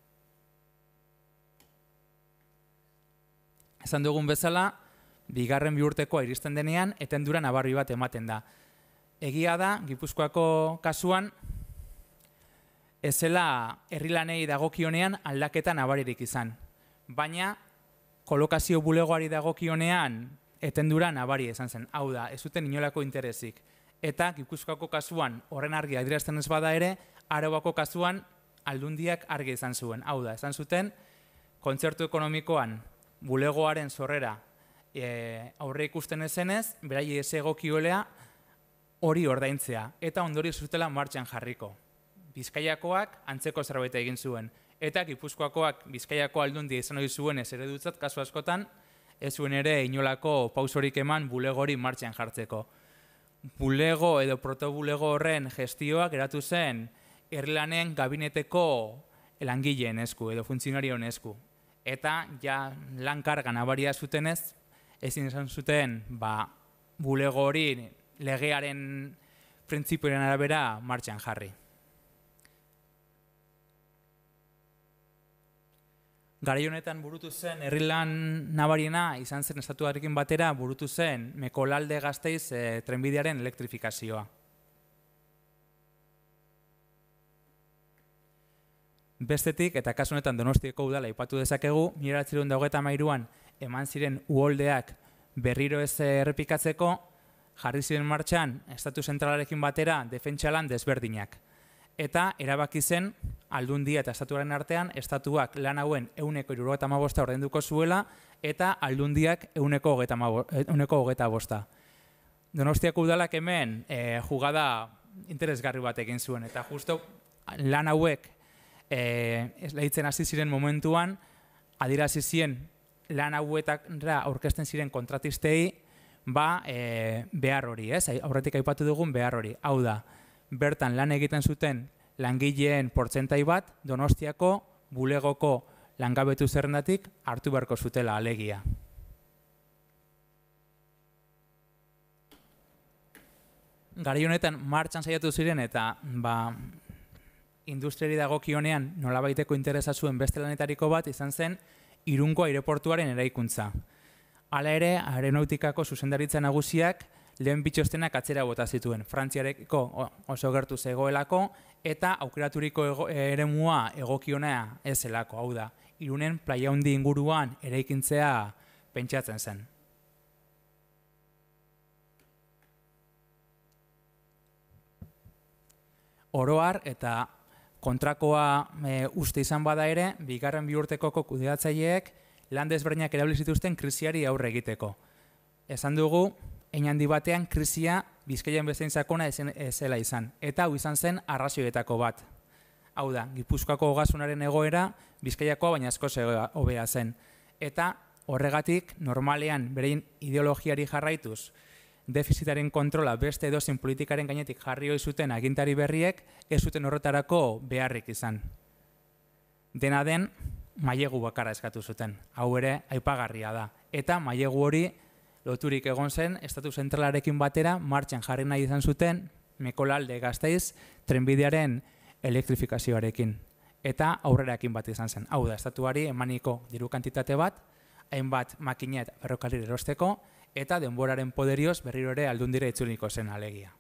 Esan dugun bezala, bigarren bi urtekoa iristen denean, etendura nabarri bat ematen da. Egia da, Gipuzkoako kasuan, ez zela herrilanei dagokionean aldaketa nabaririk izan. Baina, kolokazio bulegoari dagokionean, etendura nabari izan zen. Hau da, ez zuten inolako interesik. Eta, Gipuzkoako kasuan, horren argi adierazten ez bada ere, Arabako kasuan, aldundiak argi izan zuen. Hau da, izan zuten, kontzertu ekonomikoan, bulegoaren sorrera e, aurre ikusten ezenez, berai ez egokiolea hori ordaintzea, eta ondorio zutela martxan jarriko. Bizkaiakoak antzeko zerbait egin zuen, eta Gipuzkoakoak Bizkaiako aldundia izan hori zuen ez eredutzat kasu askotan, ez zuen ere inolako pausorik eman bulegori martxan jartzeko. Bulego edo protobulego horren gestioa geratu zen herrilanen gabineteko langileen esku edo funtzionarioen esku. Eta ja lan karga nabaria zutenez, ezin izan zuten ba, bulego hori legearen printzipioaren arabera martxan jarri. Garai honetan burutu zen herrilan nabariena izan zen estatuarekin batera burutu zen Mekolalde Gasteiz e, trenbidearen elektrifikazioa. Bestetik, eta kasu honetan Donostiako udala aipatu dezakegu, mila bederatziehun eta hogeita hamairuan eman ziren uholdeak berriro ez errepikatzeko, jarri ziren martxan estatu zentralarekin batera defentsa lan desberdinak. Eta erabaki zen aldundia eta estatuaren artean estatuak lan hauen ehuneko hirurogeita hamabosta ordainduko zuela eta aldundiak ehuneko hogeita bosta. Donostiako udalak hemen e, jugada interesgarri bat egin zuen eta justo lan hauek E, ez lehitzen hasi ziren momentuan, adierazi ziren lan hauetara aurkezten ziren kontratistei ba, e, behar hori, ez? Aurretik aipatu dugun behar hori. Hau da, bertan lan egiten zuten langileen portzentai bat, Donostiako bulegoko langabetu zerrendatik hartu beharko zutela alegia. Garai honetan martxan saiatu ziren eta ba, industriari dagokionean nolabaiteko interesa zuen beste lanetariko bat izan zen Irungo aireportuaren eraikuntza. Hala ere, aeronautikako zuzendaritza nagusiak lehen bitxostenak atzera bota zituen, Frantziarekiko oso gertu zegoelako eta aukeraturiko eremua egokiona ez zelako, hau da, Irunen playa handi inguruan eraikintzea pentsatzen zen. Oroar eta kontrakoa e, uste izan bada ere, bigarren bi urtekoko kudeatzaileek lan desberdinak erabili zituzten krisiari aurre egiteko. Esan dugu, hein handi batean krisia Bizkaian bezain sakona ez zela izan, eta hau izan zen arrazioetako bat. Hau da, Gipuzkoako ogasunaren egoera Bizkaiakoa baina askoz hobea zen. Eta horregatik, normalean berein ideologiari jarraituz, defizitaren kontrola beste edozein politikaren gainetik jarri hori zuten agintari berriek ez zuten horretarako beharrik izan. Dena den, mailegu bakarra eskatu zuten. Hau ere, aipagarria da. Eta mailegu hori loturik egon zen, estatu zentralarekin batera martxan jarri nahi izan zuten Mekolalde Gasteiz trenbidearen elektrifikazioarekin. Eta aurrerakin bat izan zen. Hau da, estatuari emaniko diru kantitate bat, hainbat makinet ferrokarril erosteko, eta denboraren poderioz berriro ere aldundira itzuliko zen alegia.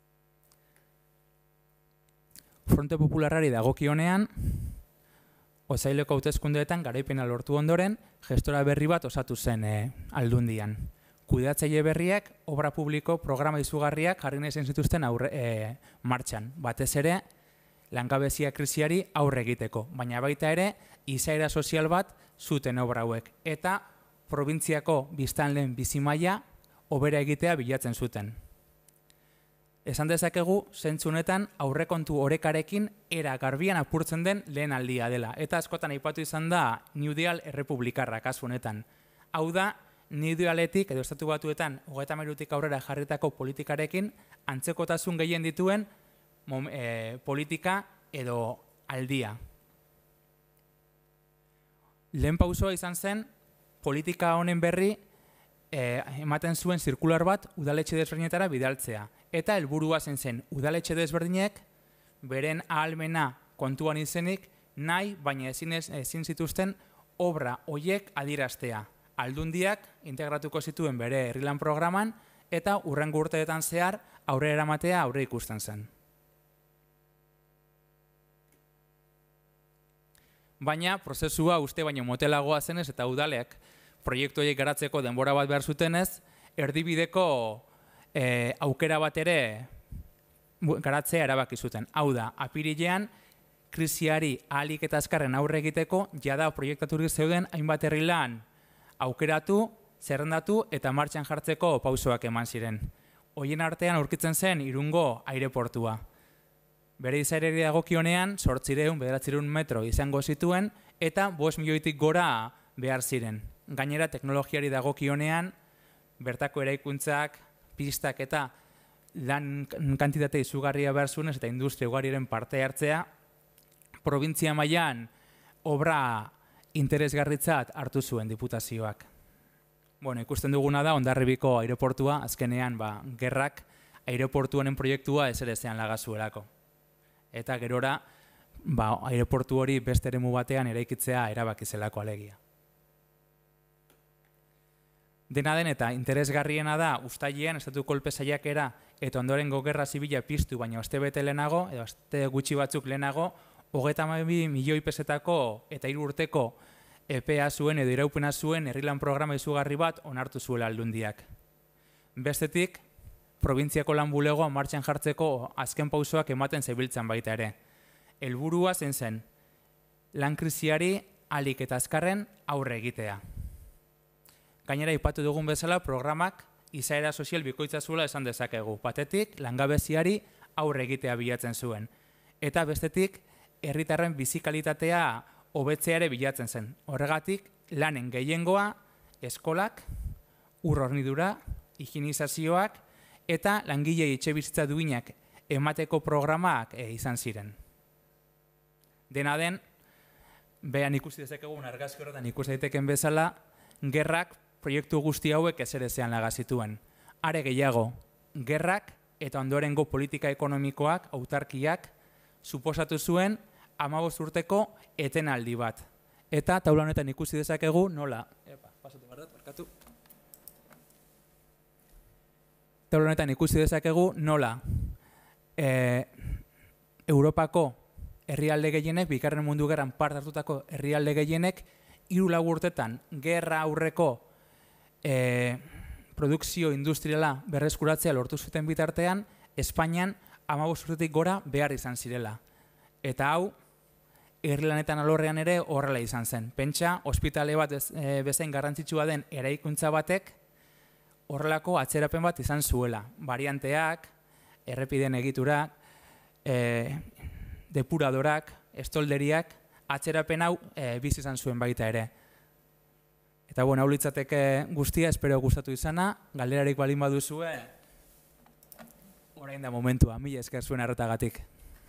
Fronte Popularrari dagokionean, Otsaileko hauteskundeetan garaipena lortu ondoren, gestora berri bat osatu zen e, Aldundian. Kudeatzaile berriak, obra publiko programa izugarriak jarri nahi zituzten aurre, e, martxan. Batez ere, langabezia krisiari aurre egiteko, baina baita ere, izaera sozial bat zuten obra hauek. Eta probintziako biztanleen bizimaila hobera egitea bilatzen zuten. Esan dezakegu, zentzu honetan aurrekontu orekarekin era garbian apurtzen den lehen aldia dela. Eta askotan aipatu izan da New Deal errepublikarra kasu honetan. Hau da, New Dealetik edo estatu batuetan hogeita hamairutik aurrera jarritako politikarekin antzekotasun gehien dituen mom, e, politika edo aldia. Lehen pausoa izan zen, politika honen berri e, ematen zuen zirkular bat udaletxe desberdinetara bidaltzea. Eta helburua zen zen, udaletxe desberdinek beren ahalmena kontuan izenik nahi, baina ezin, ezin zituzten obra hoiek adieraztea. Aldundiak integratuko zituen bere herrilan programan eta hurrengo urteetan zehar aurre eramatea aurre ikusten zen. Baina prozesua uste baino motelagoa zenez eta udaleak proiektu horiek garatzeko denbora bat behar zutenez, erdibideko e, aukera bat ere garatzea erabaki zuten. Hau da, apirilean krisiari ahalik eta azkarren aurre egiteko jada proiektaturik zeuden hainbat herrilan aukeratu, zerrendatu eta martxan jartzeko pausoak eman ziren. Hoien artean aurkitzen zen Irungo aireportua. Bere izaerari dagokionean zortziehun, bederatziehun metro izango zituen eta bost milioitik gora behar ziren. Gainera teknologiari dagokionean bertako eraikuntzak, pistak eta lan kantitate izugarria behar zuen eta industria ugariren parte hartzea probintzia mailan obra interesgarritzat hartu zuen diputazioak. Bueno, ikusten duguna da Hondarribiko aireportua, azkenean ba, gerrak aireportu honen proiektua ezerezean lagazuelako. Eta gerora ba, aireportu hori beste eremu batean eraikitzea erabaki zelako alegia. Dena den eta interesgarriena da uztailean estatu kolpe saiakera eta ondorengo gerra zibila piztu baina astebete lehenago edo aste gutxi batzuk lehenago hogeita hamabi milioi pesetako eta hiru urteko epea zuen edo iraupena zuen herrilan programa izugarri bat onartu zuela Aldundiak. Bestetik, probintziako lan bulegoa martxan jartzeko azken pausoak ematen zebiltzan baita ere. Helburua zen zen, lan krisiari ahalik eta azkarren aurre egitea. Gainera, aipatu dugun bezala, programak izaera sozial bikoitza zuela esan dezakegu. Batetik, langabeziari aurre egitea bilatzen zuen. Eta bestetik, herritarren bizikalitatea hobetzea ere bilatzen zen. Horregatik, lanen gehiengoa, eskolak, ur hornidura, higienizazioak eta langilei etxebizitza duinak emateko programak e, izan ziren. Dena den, behan ikusi dezakegun argazki horretan ikusi daiteken bezala, gerrak proiektu guzti hauek ezerezean laga zituen. Are gehiago, gerrak eta ondorengo politika ekonomikoak, autarkiak, suposatu zuen hamabost urteko etenaldi bat. Eta taula honetan ikusi dezakegu nola. Epa, pasatu behar dut, barkatu. Taula honetan ikusi dezakegu nola e, Europako herrialde gehienek, bigarren mundu gerran parte hartutako herrialde gehienek, hiru lau urtetan gerra aurreko e, produkzio industriala berreskuratzea lortu zuten bitartean, Espainian hamabost urtetik gora behar izan zirela. Eta hau, herrilanetan alorrean ere horrela izan zen. Pentsa, ospitale bat e, bezain garrantzitsua den eraikuntza batek horrelako atzerapen bat izan zuela. Varianteak, errepideen egiturak, e, depuradorak, estolderiak, atzerapen hau e, bizi izan zuen baita ere. Eta bueno, hau litzateke guztia, espero gustatu izana, galderarik balin baduzue, orain da momentua, mila esker zuen arretagatik.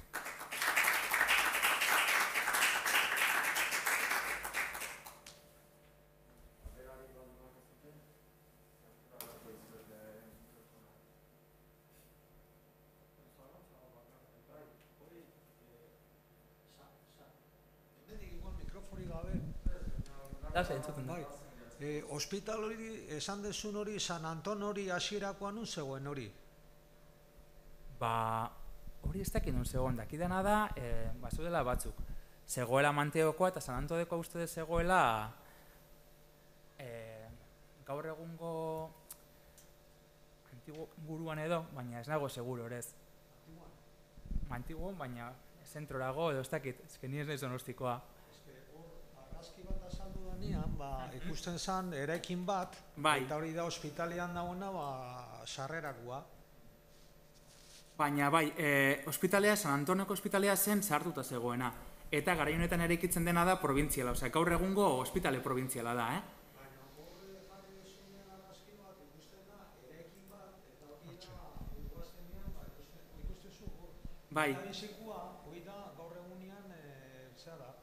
E, hospital hori, esan dezun hori, San Anton hori hasierakoan nun zegoen hori? Ba, hori ez dakit nun zegoen, dakidana da, e, bazu dela batzuk. zegoela Manteokoa eta San Antonekoa uste dut zegoela e, gaur egungo Antiguo buruan edo, baina ez nago seguro, orez. Antiguo, baina zentrorago edo ez dakit, ez que ni ez naiz Donostikoa. Argazki bat azaldu denean, ba, ikusten zen eraikin bat, bai. Eta hori da ospitalean dagoena, ba, sarrerakoa. Baina bai, e, ospitalea, San Antonoko ospitalea zen zahartuta zegoena. Eta garai honetan eraikitzen dena da probintziala, osea, gaur egungo ospitale probintziala da, eh? Baina horre jarri esunean argazki bat, ikusten da eraikin bat, eta hori da, ikusten denean, ba, ikusten zu, bai. Eta bizikoa, hori da, gaur egunean, e, zera da,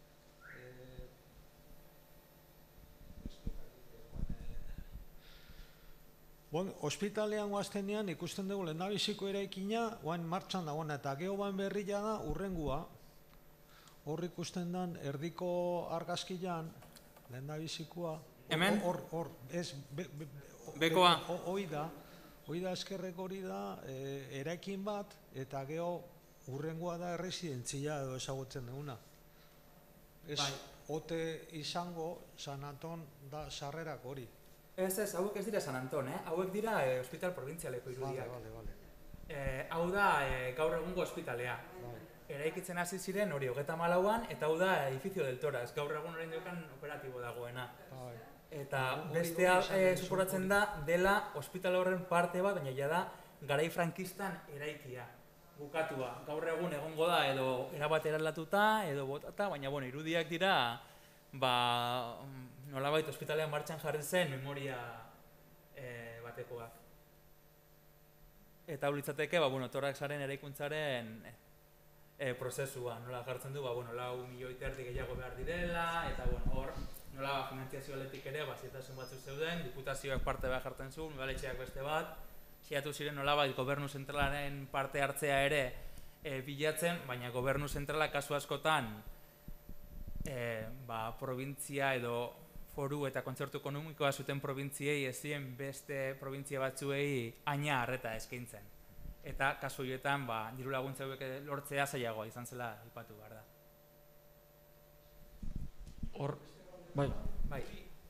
Bon, ospitalean guaztenean ikusten dugu lehendabiziko eraikina, oain martxan dagoena, eta gehoban berria da urrengua. Hor ikusten den erdiko argazkian, lehendabizikoa. Hemen? Hor, hor, ez, be, be, Bekoa. Hoi da, hoi da eskerrek hori da, e, eraikin bat, eta geho urrengua da erresidentzia edo ezagutzen duguna. Ez, bai. Ote izango, San Anton da sarrerak hori. Ez ez, hauek ez dira San Anton, eh? Hauek dira e, ospital probintzialeko irudiak. Vale, vale, vale. E, hau da e, gaur egungo ospitalea. Bai. Eraikitzen hasi ziren hori hogeita hamalauan, eta hau da edificio del Toraz, gaur egun orain dukan operatibo dagoena. Bai. Eta Hori- bestea hori esan e, duzu, suporatzen hori. da dela ospitale horren parte bat, baina ja da garai frankistan eraikia. Bukatua, gaur egun egongo da edo erabat eraldatuta edo botata, baina bueno, irudiak dira ba, nolabait ospitalean martxan jarri zen memoria e, batekoak. Eta hau litzateke, ba, bueno, Toraxaren eraikuntzaren e, prozesua, nola jartzen du, ba, bueno, lau milioi terdi gehiago behar direla, eta bueno, hor, nola finanziazio aletik ere, ba, zietasun batzuk zeuden, diputazioak parte behar jartzen zuen, udaletxeak beste bat, siatu ziren nolabait gobernu zentralaren parte hartzea ere e, bilatzen, baina gobernu zentrala kasu askotan e, ba, provintzia edo foru eta kontzertu ekonomikoa zuten probintziei ez ziren beste probintzia batzuei aina harreta eskaintzen. Eta kasu horietan, ba, diru laguntza hauek lortzea zailagoa izan zela aipatu behar da. Hor, bai. Bai.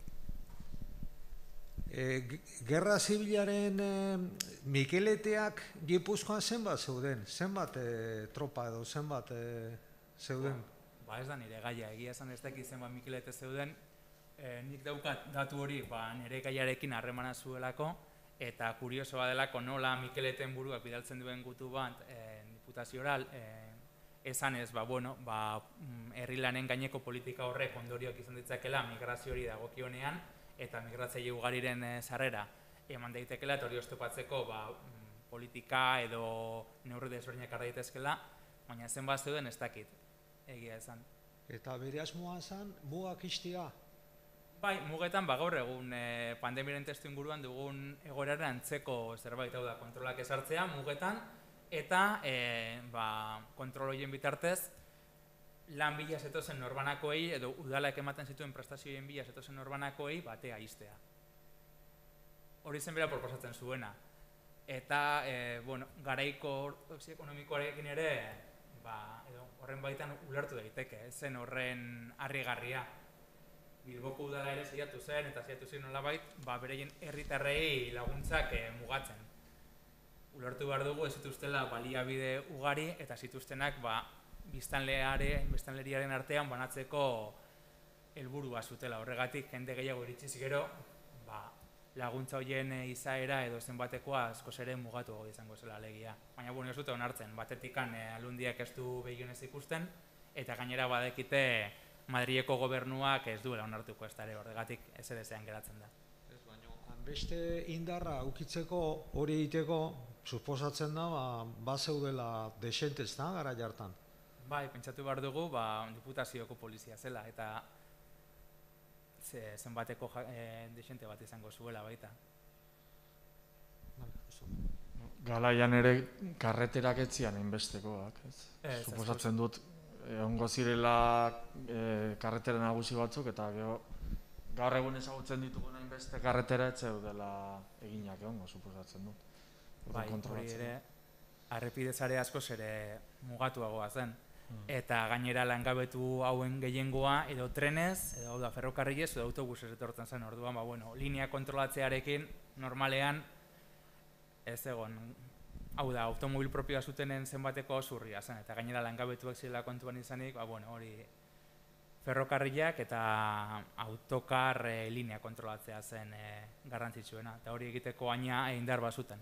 E, g- Gerra Zibilaren e, Mikeleteak Gipuzkoan zenbat zeuden? Zenbat e, tropa edo zenbat e, zeuden? Ba, ez da nire gaia, egia esan ez dakit zenbat Mikelete zeuden, e, nik daukat datu hori ba, nire gaiarekin harremana zuelako, eta kuriosoa delako nola Mikeleten buruak bidaltzen duen gutu bat e, diputaziora, e, esan ez, ba, bueno, ba, herri lanen gaineko politika horrek ondorioak izan ditzakela migrazio hori dagokionean, eta migratzaile ugariren e, sarrera eman daitekela, eta hori oztopatzeko ba, politika edo neurri desberdinak har daitezkela, baina zenbat zeuden ez dakit, egia esan. Eta bere asmoa zen mugak istia. Bai, mugetan ba gaur egun e, pandemiaren testu inguruan dugun egoeraren antzeko zerbait, hau da, kontrolak ezartzea mugetan, eta e, ba, kontrol horien bitartez lan bila zetozen norbanakoei edo udalak ematen zituen prestazioen bila zetozen norbanakoei batea iztea. Hori zen bera proposatzen zuena. Eta e, bueno, garaiko ortodoxia ekonomikoarekin ere ba, edo, horren baitan ulertu daiteke, ez zen horren harrigarria. Bilboko udala ere saiatu zen eta saiatu zen nolabait, ba, bereien herritarrei laguntzak e, mugatzen. Ulertu behar dugu ez zituztela baliabide ugari eta zituztenak ba, biztanleare, biztanleriaren artean banatzeko helburua zutela. Horregatik jende gehiago iritsiz gero, ba, laguntza horien izaera edo zenbatekoa askoz ere mugatu izango zela alegia. Baina bueno, ez dute onartzen, batetikan e, Aldundiak ez du begionez ikusten, eta gainera badekite Madrileko gobernuak ez duela onartuko ez dara, horregatik ez ere zean geratzen da. Ez baino, beste indarra ukitzeko hori egiteko, suposatzen da, ba, bazeudela desentez da, gara jartan. Bai, pentsatu behar dugu, ba, diputazioko polizia zela, eta ze, zenbateko ja, e, desente bat izango zuela baita. Galaian ere karreterak etzian hainbestekoak, ez? Ez, Suposatzen dut, egongo zirela e, karretera nagusi batzuk, eta gero, gaur egun ezagutzen ditugun hainbeste karretera ez zeudela eginak egongo, suposatzen dut. Bai, hori ere, arrepide sare askoz ere mugatuagoa zen. eta gainera langabetu hauen gehiengoa edo trenez, edo hau da ferrokarrilez, edo autobusez etortzen zen orduan, ba, bueno, linea kontrolatzearekin normalean ez egon, hau da, automobil propioa zutenen zenbateko zurria zen, eta gainera langabetuak zirela kontuan izanik, ba, bueno, hori ferrokarrilak eta autokar e, linea kontrolatzea zen e, garrantzitsuena, eta hori egiteko aina indar bat zuten.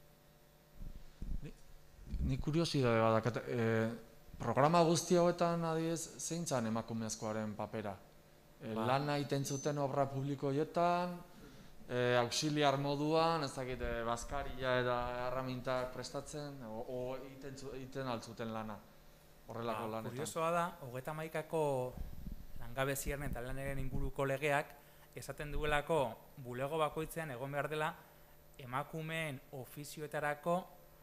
Ni kuriosidade badakat, e, programa guzti hauetan adibidez zein zan emakumezkoaren papera? E, ba. Lana egiten zuten obra publiko hietan, e, auxiliar moduan, ez dakit, e, bazkaria eta erramintak prestatzen, o, o egiten altzuten lana, horrelako ba, lanetan. Kuriosoa da, hogeita hamaikako langabeziaren eta lanaren inguruko legeak esaten duelako bulego bakoitzean egon behar dela emakumeen ofizioetarako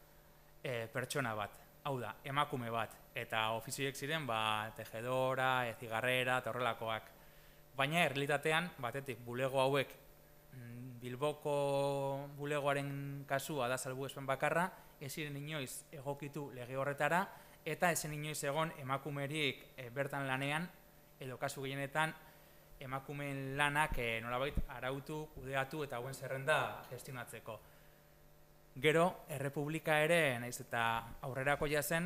e, pertsona bat. Hau da, emakume bat, eta ofizioek ziren ba, tejedora, e, zigarrera eta horrelakoak. Baina errealitatean, batetik, bulego hauek Bilboko bulegoaren kasua da salbuespen bakarra, ez ziren inoiz egokitu lege horretara, eta ezin inoiz egon emakumerik e, bertan lanean, edo kasu gehienetan emakumeen lanak e, nolabait arautu, kudeatu eta hauen zerrenda gestionatzeko. Gero, Errepublika ere, naiz eta aurrerako jazen,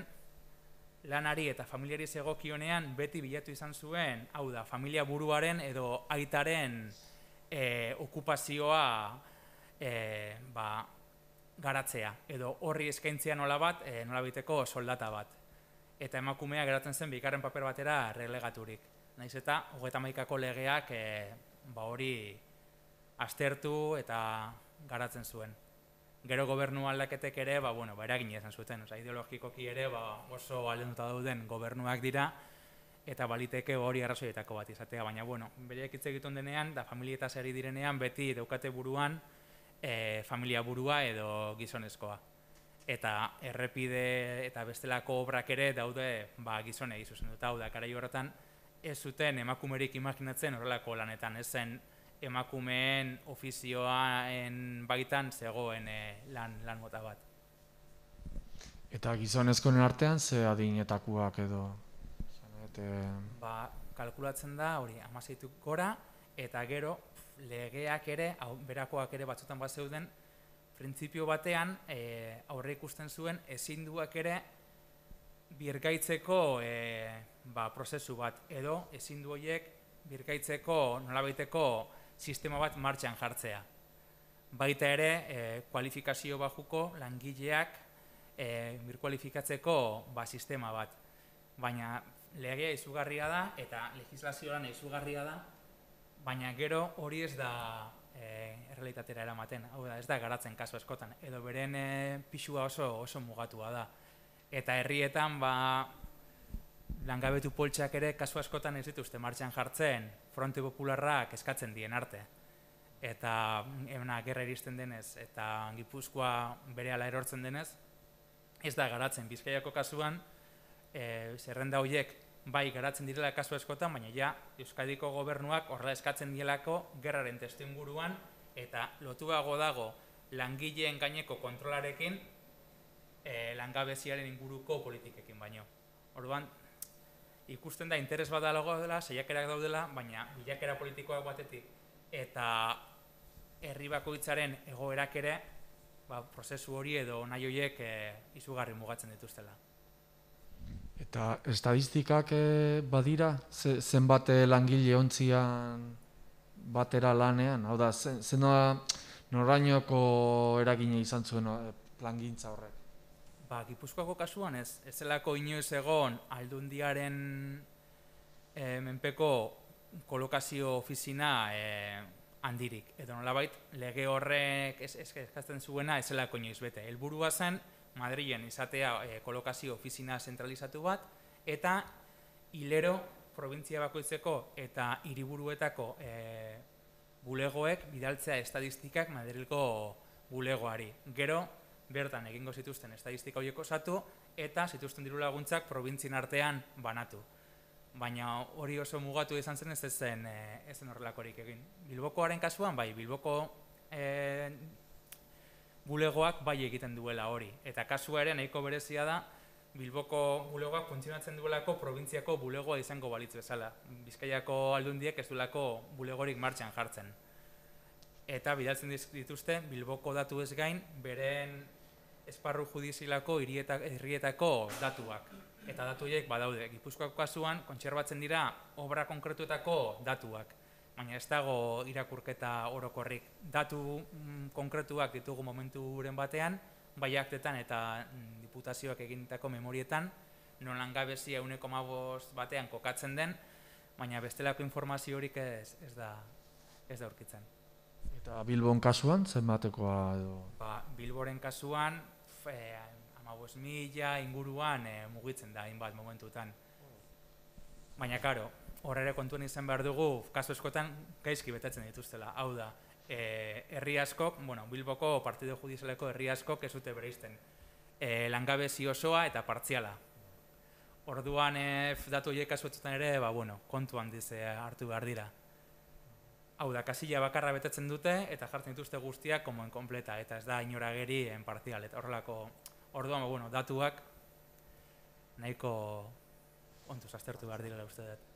lanari eta familiari zegokionean beti bilatu izan zuen, hau da, familia buruaren edo aitaren e, okupazioa e, ba, garatzea, edo horri eskaintzea nola bat, e, nolabiteko soldata bat. Eta emakumea geratzen zen bigarren paper batera relegaturik. Naiz eta hogeita hamaikako legeak e, ba hori aztertu eta garatzen zuen. Gero gobernu aldaketek ere, ba, bueno, ba, eragin izan zuten, oza, ideologikoki ere ba, oso aldenduta dauden gobernuak dira, eta baliteke hori arrazoietako bat izatea, baina, bueno, bereak hitz egiten denean, da familietaz ari direnean, beti daukate buruan e, familia burua edo gizonezkoa. Eta errepide eta bestelako obrak ere daude ba, gizonei zuzenduta, hau da, garai horretan, ez zuten emakumerik imaginatzen horrelako lanetan, ez zen emakumeen ofizioaen baitan zegoen e, lan, lan mota bat. Eta gizonezkoen artean ze adinetakoak edo? Zanete... Ba, kalkulatzen da hori hamaseitik gora, eta gero legeak ere, hau, berakoak ere batzutan bat zeuden, printzipio batean e, aurre ikusten zuen ezinduak ere birgaitzeko e, ba, prozesu bat, edo ezindu horiek birgaitzeko nolabaiteko sistema bat martxan jartzea. Baita ere, e, kualifikazio bajuko langileak e, birkualifikatzeko ba, sistema bat. Baina legea izugarria da eta legislazioan izugarria da, baina gero hori ez da e, errealitatera eramaten. Hau da, ez da garatzen kasu askotan, edo beren e, pixua oso, oso mugatua da. Eta herrietan ba, langabetu poltsak ere kasu askotan ez dituzte martxan jartzen Fronte Popularrak eskatzen dien arte. Eta emena gerra iristen denez eta Gipuzkoa berehala erortzen denez, ez da garatzen. Bizkaiako kasuan, e, zerrenda horiek bai garatzen direla kasu askotan, baina ja Euskadiko gobernuak horrela eskatzen dielako gerraren testuinguruan eta lotuago dago langileen gaineko kontrolarekin e, langabeziaren inguruko politikekin baino. Orduan, ikusten da interes bat dela, saiakerak daudela, baina bilakera politikoak batetik eta herri bakoitzaren egoerak ere ba, prozesu hori edo nahi horiek e, izugarri mugatzen dituztela. Eta estadistikak e, badira, Ze, zenbat langile ontzian batera lanean, hau da, zen, zenoa norainoko eragine izan zuen plangintza horrek? Ba, Gipuzkoako kasuan ez, ez zelako inoiz egon Aldundiaren e, menpeko kolokazio ofizina e, handirik. Edo nolabait, lege horrek ez, ez, eskatzen zuena ez zelako inoiz bete. Helburua zen, Madrilen izatea e, kolokazio ofizina zentralizatu bat, eta hilero probintzia bakoitzeko eta hiriburuetako e, bulegoek bidaltzea estadistikak Madrilgo bulegoari. Gero, bertan egingo zituzten estadistika horiek osatu eta zituzten diru laguntzak probintzien artean banatu. Baina hori oso mugatu izan zen ez zen, ez zen horrelakorik egin. Bilbokoaren kasuan, bai, Bilboko e, bulegoak bai egiten duela hori. Eta kasua ere nahiko berezia da, Bilboko bulegoak funtzionatzen duelako probintziako bulegoa izango balitz bezala. Bizkaiako aldundiek ez duelako bulegorik martxan jartzen. Eta bidaltzen dituzte Bilboko datu ez gain, beren esparru judizialako herrietako datuak. Eta datu horiek badaude. Gipuzkoako kasuan kontserbatzen dira obra konkretuetako datuak. Baina ez dago irakurketa orokorrik. Datu konkretuak ditugu momenturen batean, bai aktetan eta diputazioak egindako memorietan, non langabezia ehuneko hamabost batean kokatzen den, baina bestelako informazio horik ez, ez da ez da aurkitzen. Eta Bilbon kasuan, zenbatekoa edo? Ba, Bilboren kasuan, eh, hamabost mila inguruan eh, mugitzen da hainbat momentutan. Baina, karo, hor ere kontuan izan behar dugu, kasu eskotan gaizki betetzen dituztela. Hau da, eh, herri askok, bueno, Bilboko partido judizialeko herri askok ez dute bereizten. Eh, langabezi osoa eta partziala. Orduan, eh, datu horiek kasu etzutan ere, ba, bueno, kontuan dize hartu behar dira. Hau da, kasilla bakarra betetzen dute eta jartzen dituzte guztiak komoen kompleta, eta ez da inorageri en partzial, eta horrelako, orduan, ba, bueno, datuak nahiko ontuz aztertu behar direla uste dut.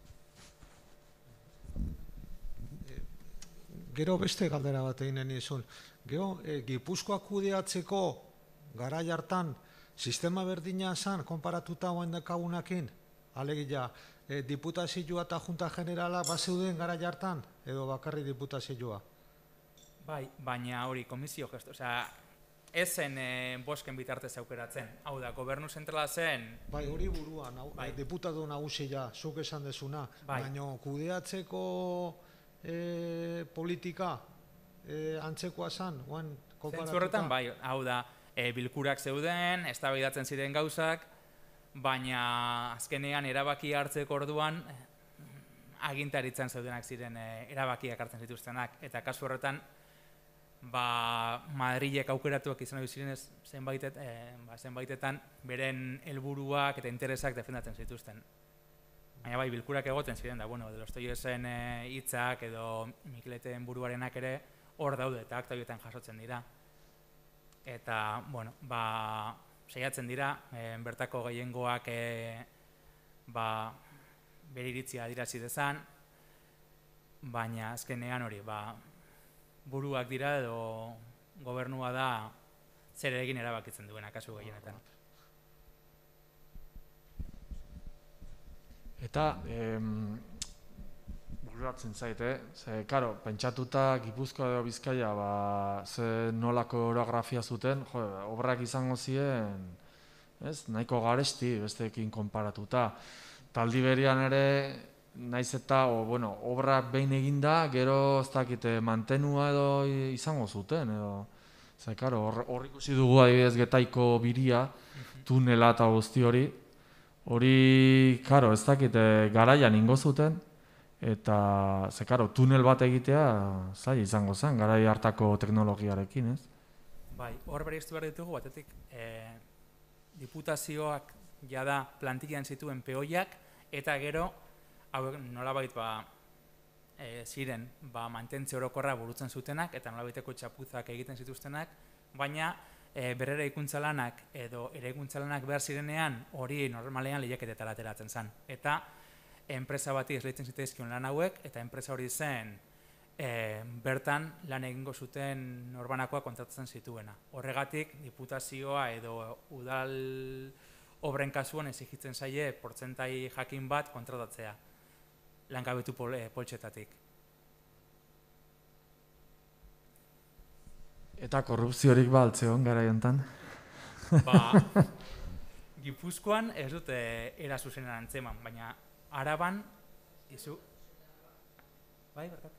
Gero beste galdera bat egin nizun. Gero, e, Gipuzkoa kudeatzeko garai hartan sistema berdina zan, konparatuta oen dekagunakin, alegia, e, diputazioa eta junta generala bazeuden garai hartan, edo bakarri diputazioa? Bai, baina hori komisio gesto, osea, ez zen e, bosken bitartez aukeratzen. Hau da, gobernu zentrala zen... Bai, hori burua, nau, bai. Diputatu nagusia, zuk esan dezuna, bai. Baina kudeatzeko e, politika e, antzekoa zan, oan konparatuta? Zentzu horretan, bai, hau da, e, bilkurak zeuden, eztabaidatzen ziren gauzak, baina azkenean erabaki hartzeko orduan agintaritzan zeudenak ziren e, erabakiak hartzen zituztenak, eta kasu horretan ba, Madrilek aukeratuak izan hori ziren zenbaitet, e, ba, zenbaitetan beren helburuak eta interesak defendatzen zituzten. Baina bai, bilkurak egoten ziren da, bueno, Dostoievsken hitzak e, edo Mikleten buruarenak ere hor daude eta akta horietan jasotzen dira. Eta, bueno, ba, saiatzen dira, e, bertako gehiengoak e, ba, bere iritzia adirazi dezan, baina azkenean hori, ba, buruak dira edo gobernua da zer egin erabakitzen duena kasu gehienetan. Eta, em, bururatzen zaite, ze, karo, pentsatuta Gipuzkoa edo Bizkaia, ba, ze nolako orografia zuten, jo, obrak izango ziren, ez, nahiko garesti besteekin konparatuta. Taldi berian ere, naiz eta, o, bueno, obrak behin eginda, gero ez dakite mantenua edo izango zuten, edo, ze, karo, hor, hor ikusi dugu adibidez Getaiko biria, tunela eta guzti hori, hori, karo, ez dakite garaian ingo zuten, eta, ze, karo, tunel bat egitea, zai izango zen, garai hartako teknologiarekin, ez? Bai, hor bereiztu behar ditugu, batetik, e, diputazioak jada plantillan zituen peoiak, eta gero, hauek nolabait ba, e, ziren ba, mantentze orokorra burutzen zutenak, eta nolabaiteko txapuzak egiten zituztenak, baina e, berrera ikuntza lanak edo eraikuntza lanak behar zirenean hori normalean lehiaketetara ateratzen zen. Eta enpresa bati esleitzen zitezkion lan hauek, eta enpresa hori zen e, bertan lan egingo zuten norbanakoa kontratatzen zituena. Horregatik, diputazioa edo udal obren kasuan exigitzen zaie portzentai jakin bat kontratatzea langabetu pol, e, poltsetatik. Eta korrupziorik ba altzeon garaiontan? Ba, Gipuzkoan ez dute era zuzenean antzeman, baina Araban izu... Bai, berkat?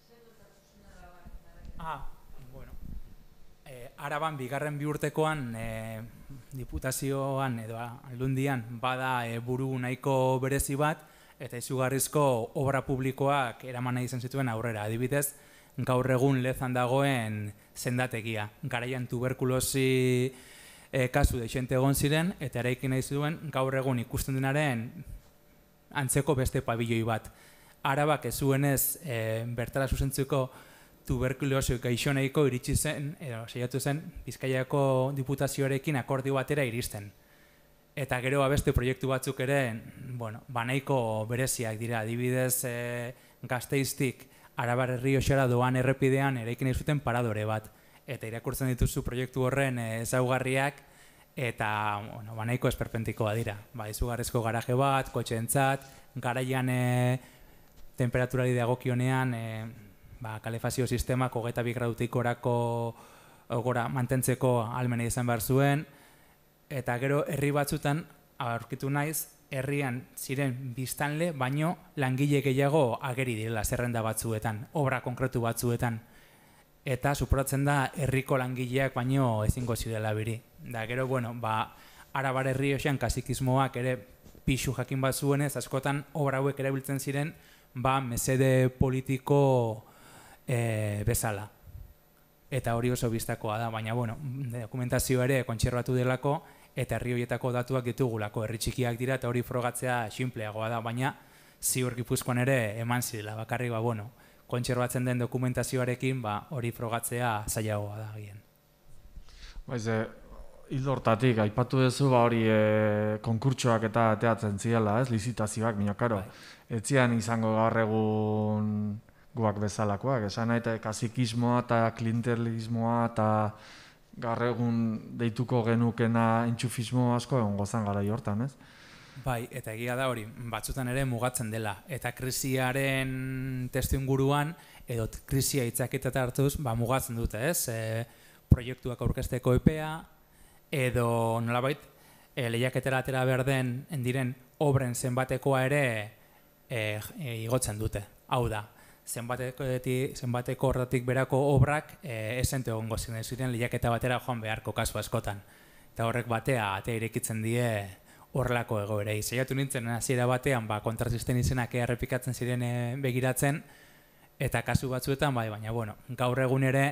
Ah, bueno. E, Araban bigarren bi urtekoan e, diputazioan edo aldundian bada e, buru nahiko berezi bat, eta izugarrizko obra publikoak eraman nahi izan zituen aurrera. Adibidez, gaur egun Lezan dagoen sendategia. Garaian tuberkulosi e, kasu deixente egon ziren, eta eraiki nahi zuen gaur egun ikusten denaren antzeko beste pabilloi bat. Arabak ez zuenez e, bertara zuzentzeko tuberkulosi gaixoneiko iritsi zen, edo saiatu zen, Bizkaiako diputazioarekin akordio batera iristen. Eta gero beste proiektu batzuk ere, bueno, banaiko bereziak dira, adibidez e, Gasteiztik Arabar Errioxara doan errepidean eraikin zuten paradore bat. Eta irakurtzen dituzu proiektu horren ezaugarriak eta bueno, banaiko esperpentikoa dira. Ba, izugarrizko garaje bat, kotxeentzat, garaian e, temperaturari dagokionean e, ba, kalefazio sistemak hogeita bi gradutik orako gora mantentzeko ahalmena izan behar zuen. Eta gero herri batzutan aurkitu naiz, herrian ziren biztanle, baino langile gehiago ageri direla zerrenda batzuetan, obra konkretu batzuetan. Eta suporatzen da herriko langileak baino ezingo zirela biri. Da gero, bueno, ba, Arabar Errioxan kasikismoak ere pixu jakin bat zuenez, askotan obra hauek erabiltzen ziren, ba, mesede politiko e, bezala. Eta hori oso biztakoa da, baina, bueno, dokumentazio ere kontserbatu delako, eta herri horietako datuak ditugulako, herri txikiak dira, eta hori frogatzea sinpleagoa da, baina ziur Gipuzkoan ere eman zirela, bakarrik, ba, bueno, kontserbatzen den dokumentazioarekin, ba, hori frogatzea zailagoa da gien. Baiz, hildo hortatik, aipatu duzu, ba, hori e, konkurtsoak eta ateatzen ziela, ez, lizitazioak, baina, karo, etzian izango gaur egun guak bezalakoak, esan nahi, eta kasikismoa eta klientelismoa eta gaur egun deituko genukena entxufismo asko egon gozan gara hortan, ez? Bai, eta egia da hori, batzutan ere mugatzen dela. Eta krisiaren testu inguruan, edo krisia itzaketata hartuz, ba, mugatzen dute, ez? E, proiektuak aurkezteko epea, edo nolabait, e, lehiaketara atera behar den, diren obren zenbatekoa ere e, e, igotzen dute. Hau da, zenbateko horretik berako obrak e, esente egongo ziren lehiaketa batera joan beharko kasu askotan. Eta horrek batea atea irekitzen die horrelako egoerei. Saiatu nintzen hasiera batean ba, kontratisten izenak errepikatzen ziren e, begiratzen, eta kasu batzuetan, bai, baina bueno, gaur egun ere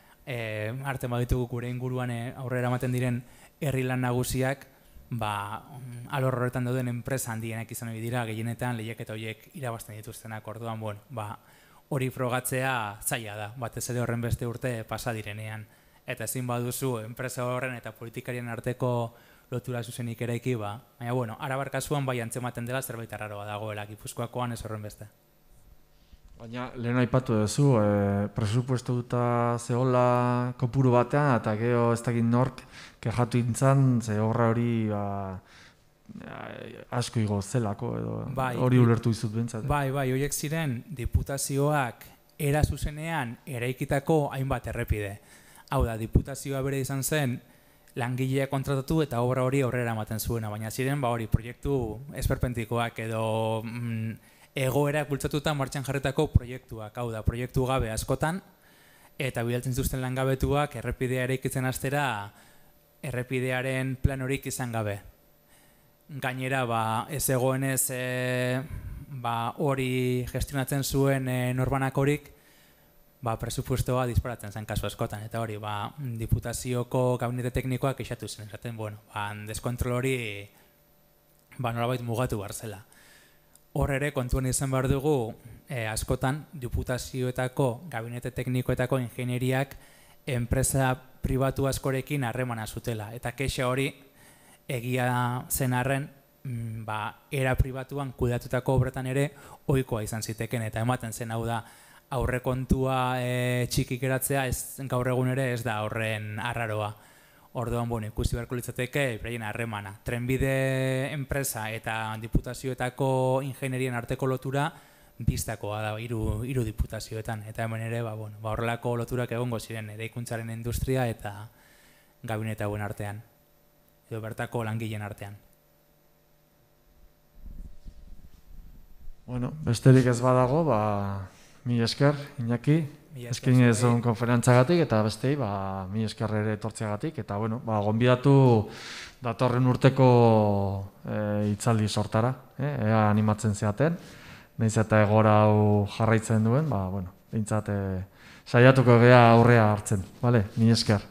e, arte baditugu gure inguruan e, aurrera ematen diren herri lan nagusiak, ba, alor horretan dauden enpresa handienak izan ohi dira, gehienetan lehiaketa horiek irabazten dituztenak, orduan, bueno, ba, hori frogatzea zaila da, batez ere horren beste urte pasa direnean. Eta ezin baduzu enpresa horren eta politikarien arteko lotura zuzenik eraiki, ba, baina, bueno, Arabar kasuan bai antzematen dela zerbait arraroa dagoela, Gipuzkoakoan ez horren beste. Baina, lehen aipatu duzu, e, presupuesto duta zehola kopuru batean, eta gero ez dakit nork kejatu intzan, ze horra hori ba, asko igo zelako, edo bai, hori ulertu izut bentsat. Bai, bai, horiek ziren diputazioak era zuzenean eraikitako hainbat errepide. Hau da, diputazioa bere izan zen, langileak kontratatu eta obra hori aurrera ematen zuena, baina ziren ba hori proiektu esperpentikoak edo mm, egoerak bultzatuta martxan jarretako proiektuak, hau da, proiektu gabe askotan, eta bidaltzen zuzten langabetuak errepidea eraikitzen hastera errepidearen plan horik izan gabe. Gainera, ba, ez egoenez e, ba, hori gestionatzen zuen e, norbanakorik, ba, presupuestoa disparatzen zen kasu askotan, eta hori, ba, diputazioko gabinete teknikoak kexatu zen, esaten, bueno, ba, deskontrol hori ba, nolabait mugatu behar zela. Hor ere, kontuan izan behar dugu, e, askotan, diputazioetako, gabinete teknikoetako ingenieriak enpresa pribatu askorekin harremana zutela, eta kexa hori egia zen arren, ba, era pribatuan kudeatutako obretan ere ohikoa izan ziteken, eta ematen zen hau da, aurrekontua e, txiki geratzea ez, gaur egun ere ez da horren arraroa. Orduan, bueno, ikusi beharko litzateke beraien harremana. Trenbide enpresa eta diputazioetako ingenierien arteko lotura biztakoa da hiru hiru diputazioetan. Eta hemen ere, ba, bueno, ba, horrelako loturak egongo ziren eraikuntzaren industria eta gabinete hauen artean. Edo bertako langileen artean. Bueno, besterik ez badago, ba, mi esker, Iñaki. Eskin ezun konferentzagatik eta bestei, ba, mi esker ere etortzeagatik, eta, bueno, ba, gonbidatu datorren urteko e, hitzaldi sortara, e, ea animatzen zeaten, nahiz eta egora hau jarraitzen duen, ba, bueno, behintzat, e, saiatuko gea aurrea hartzen, bale, mi esker.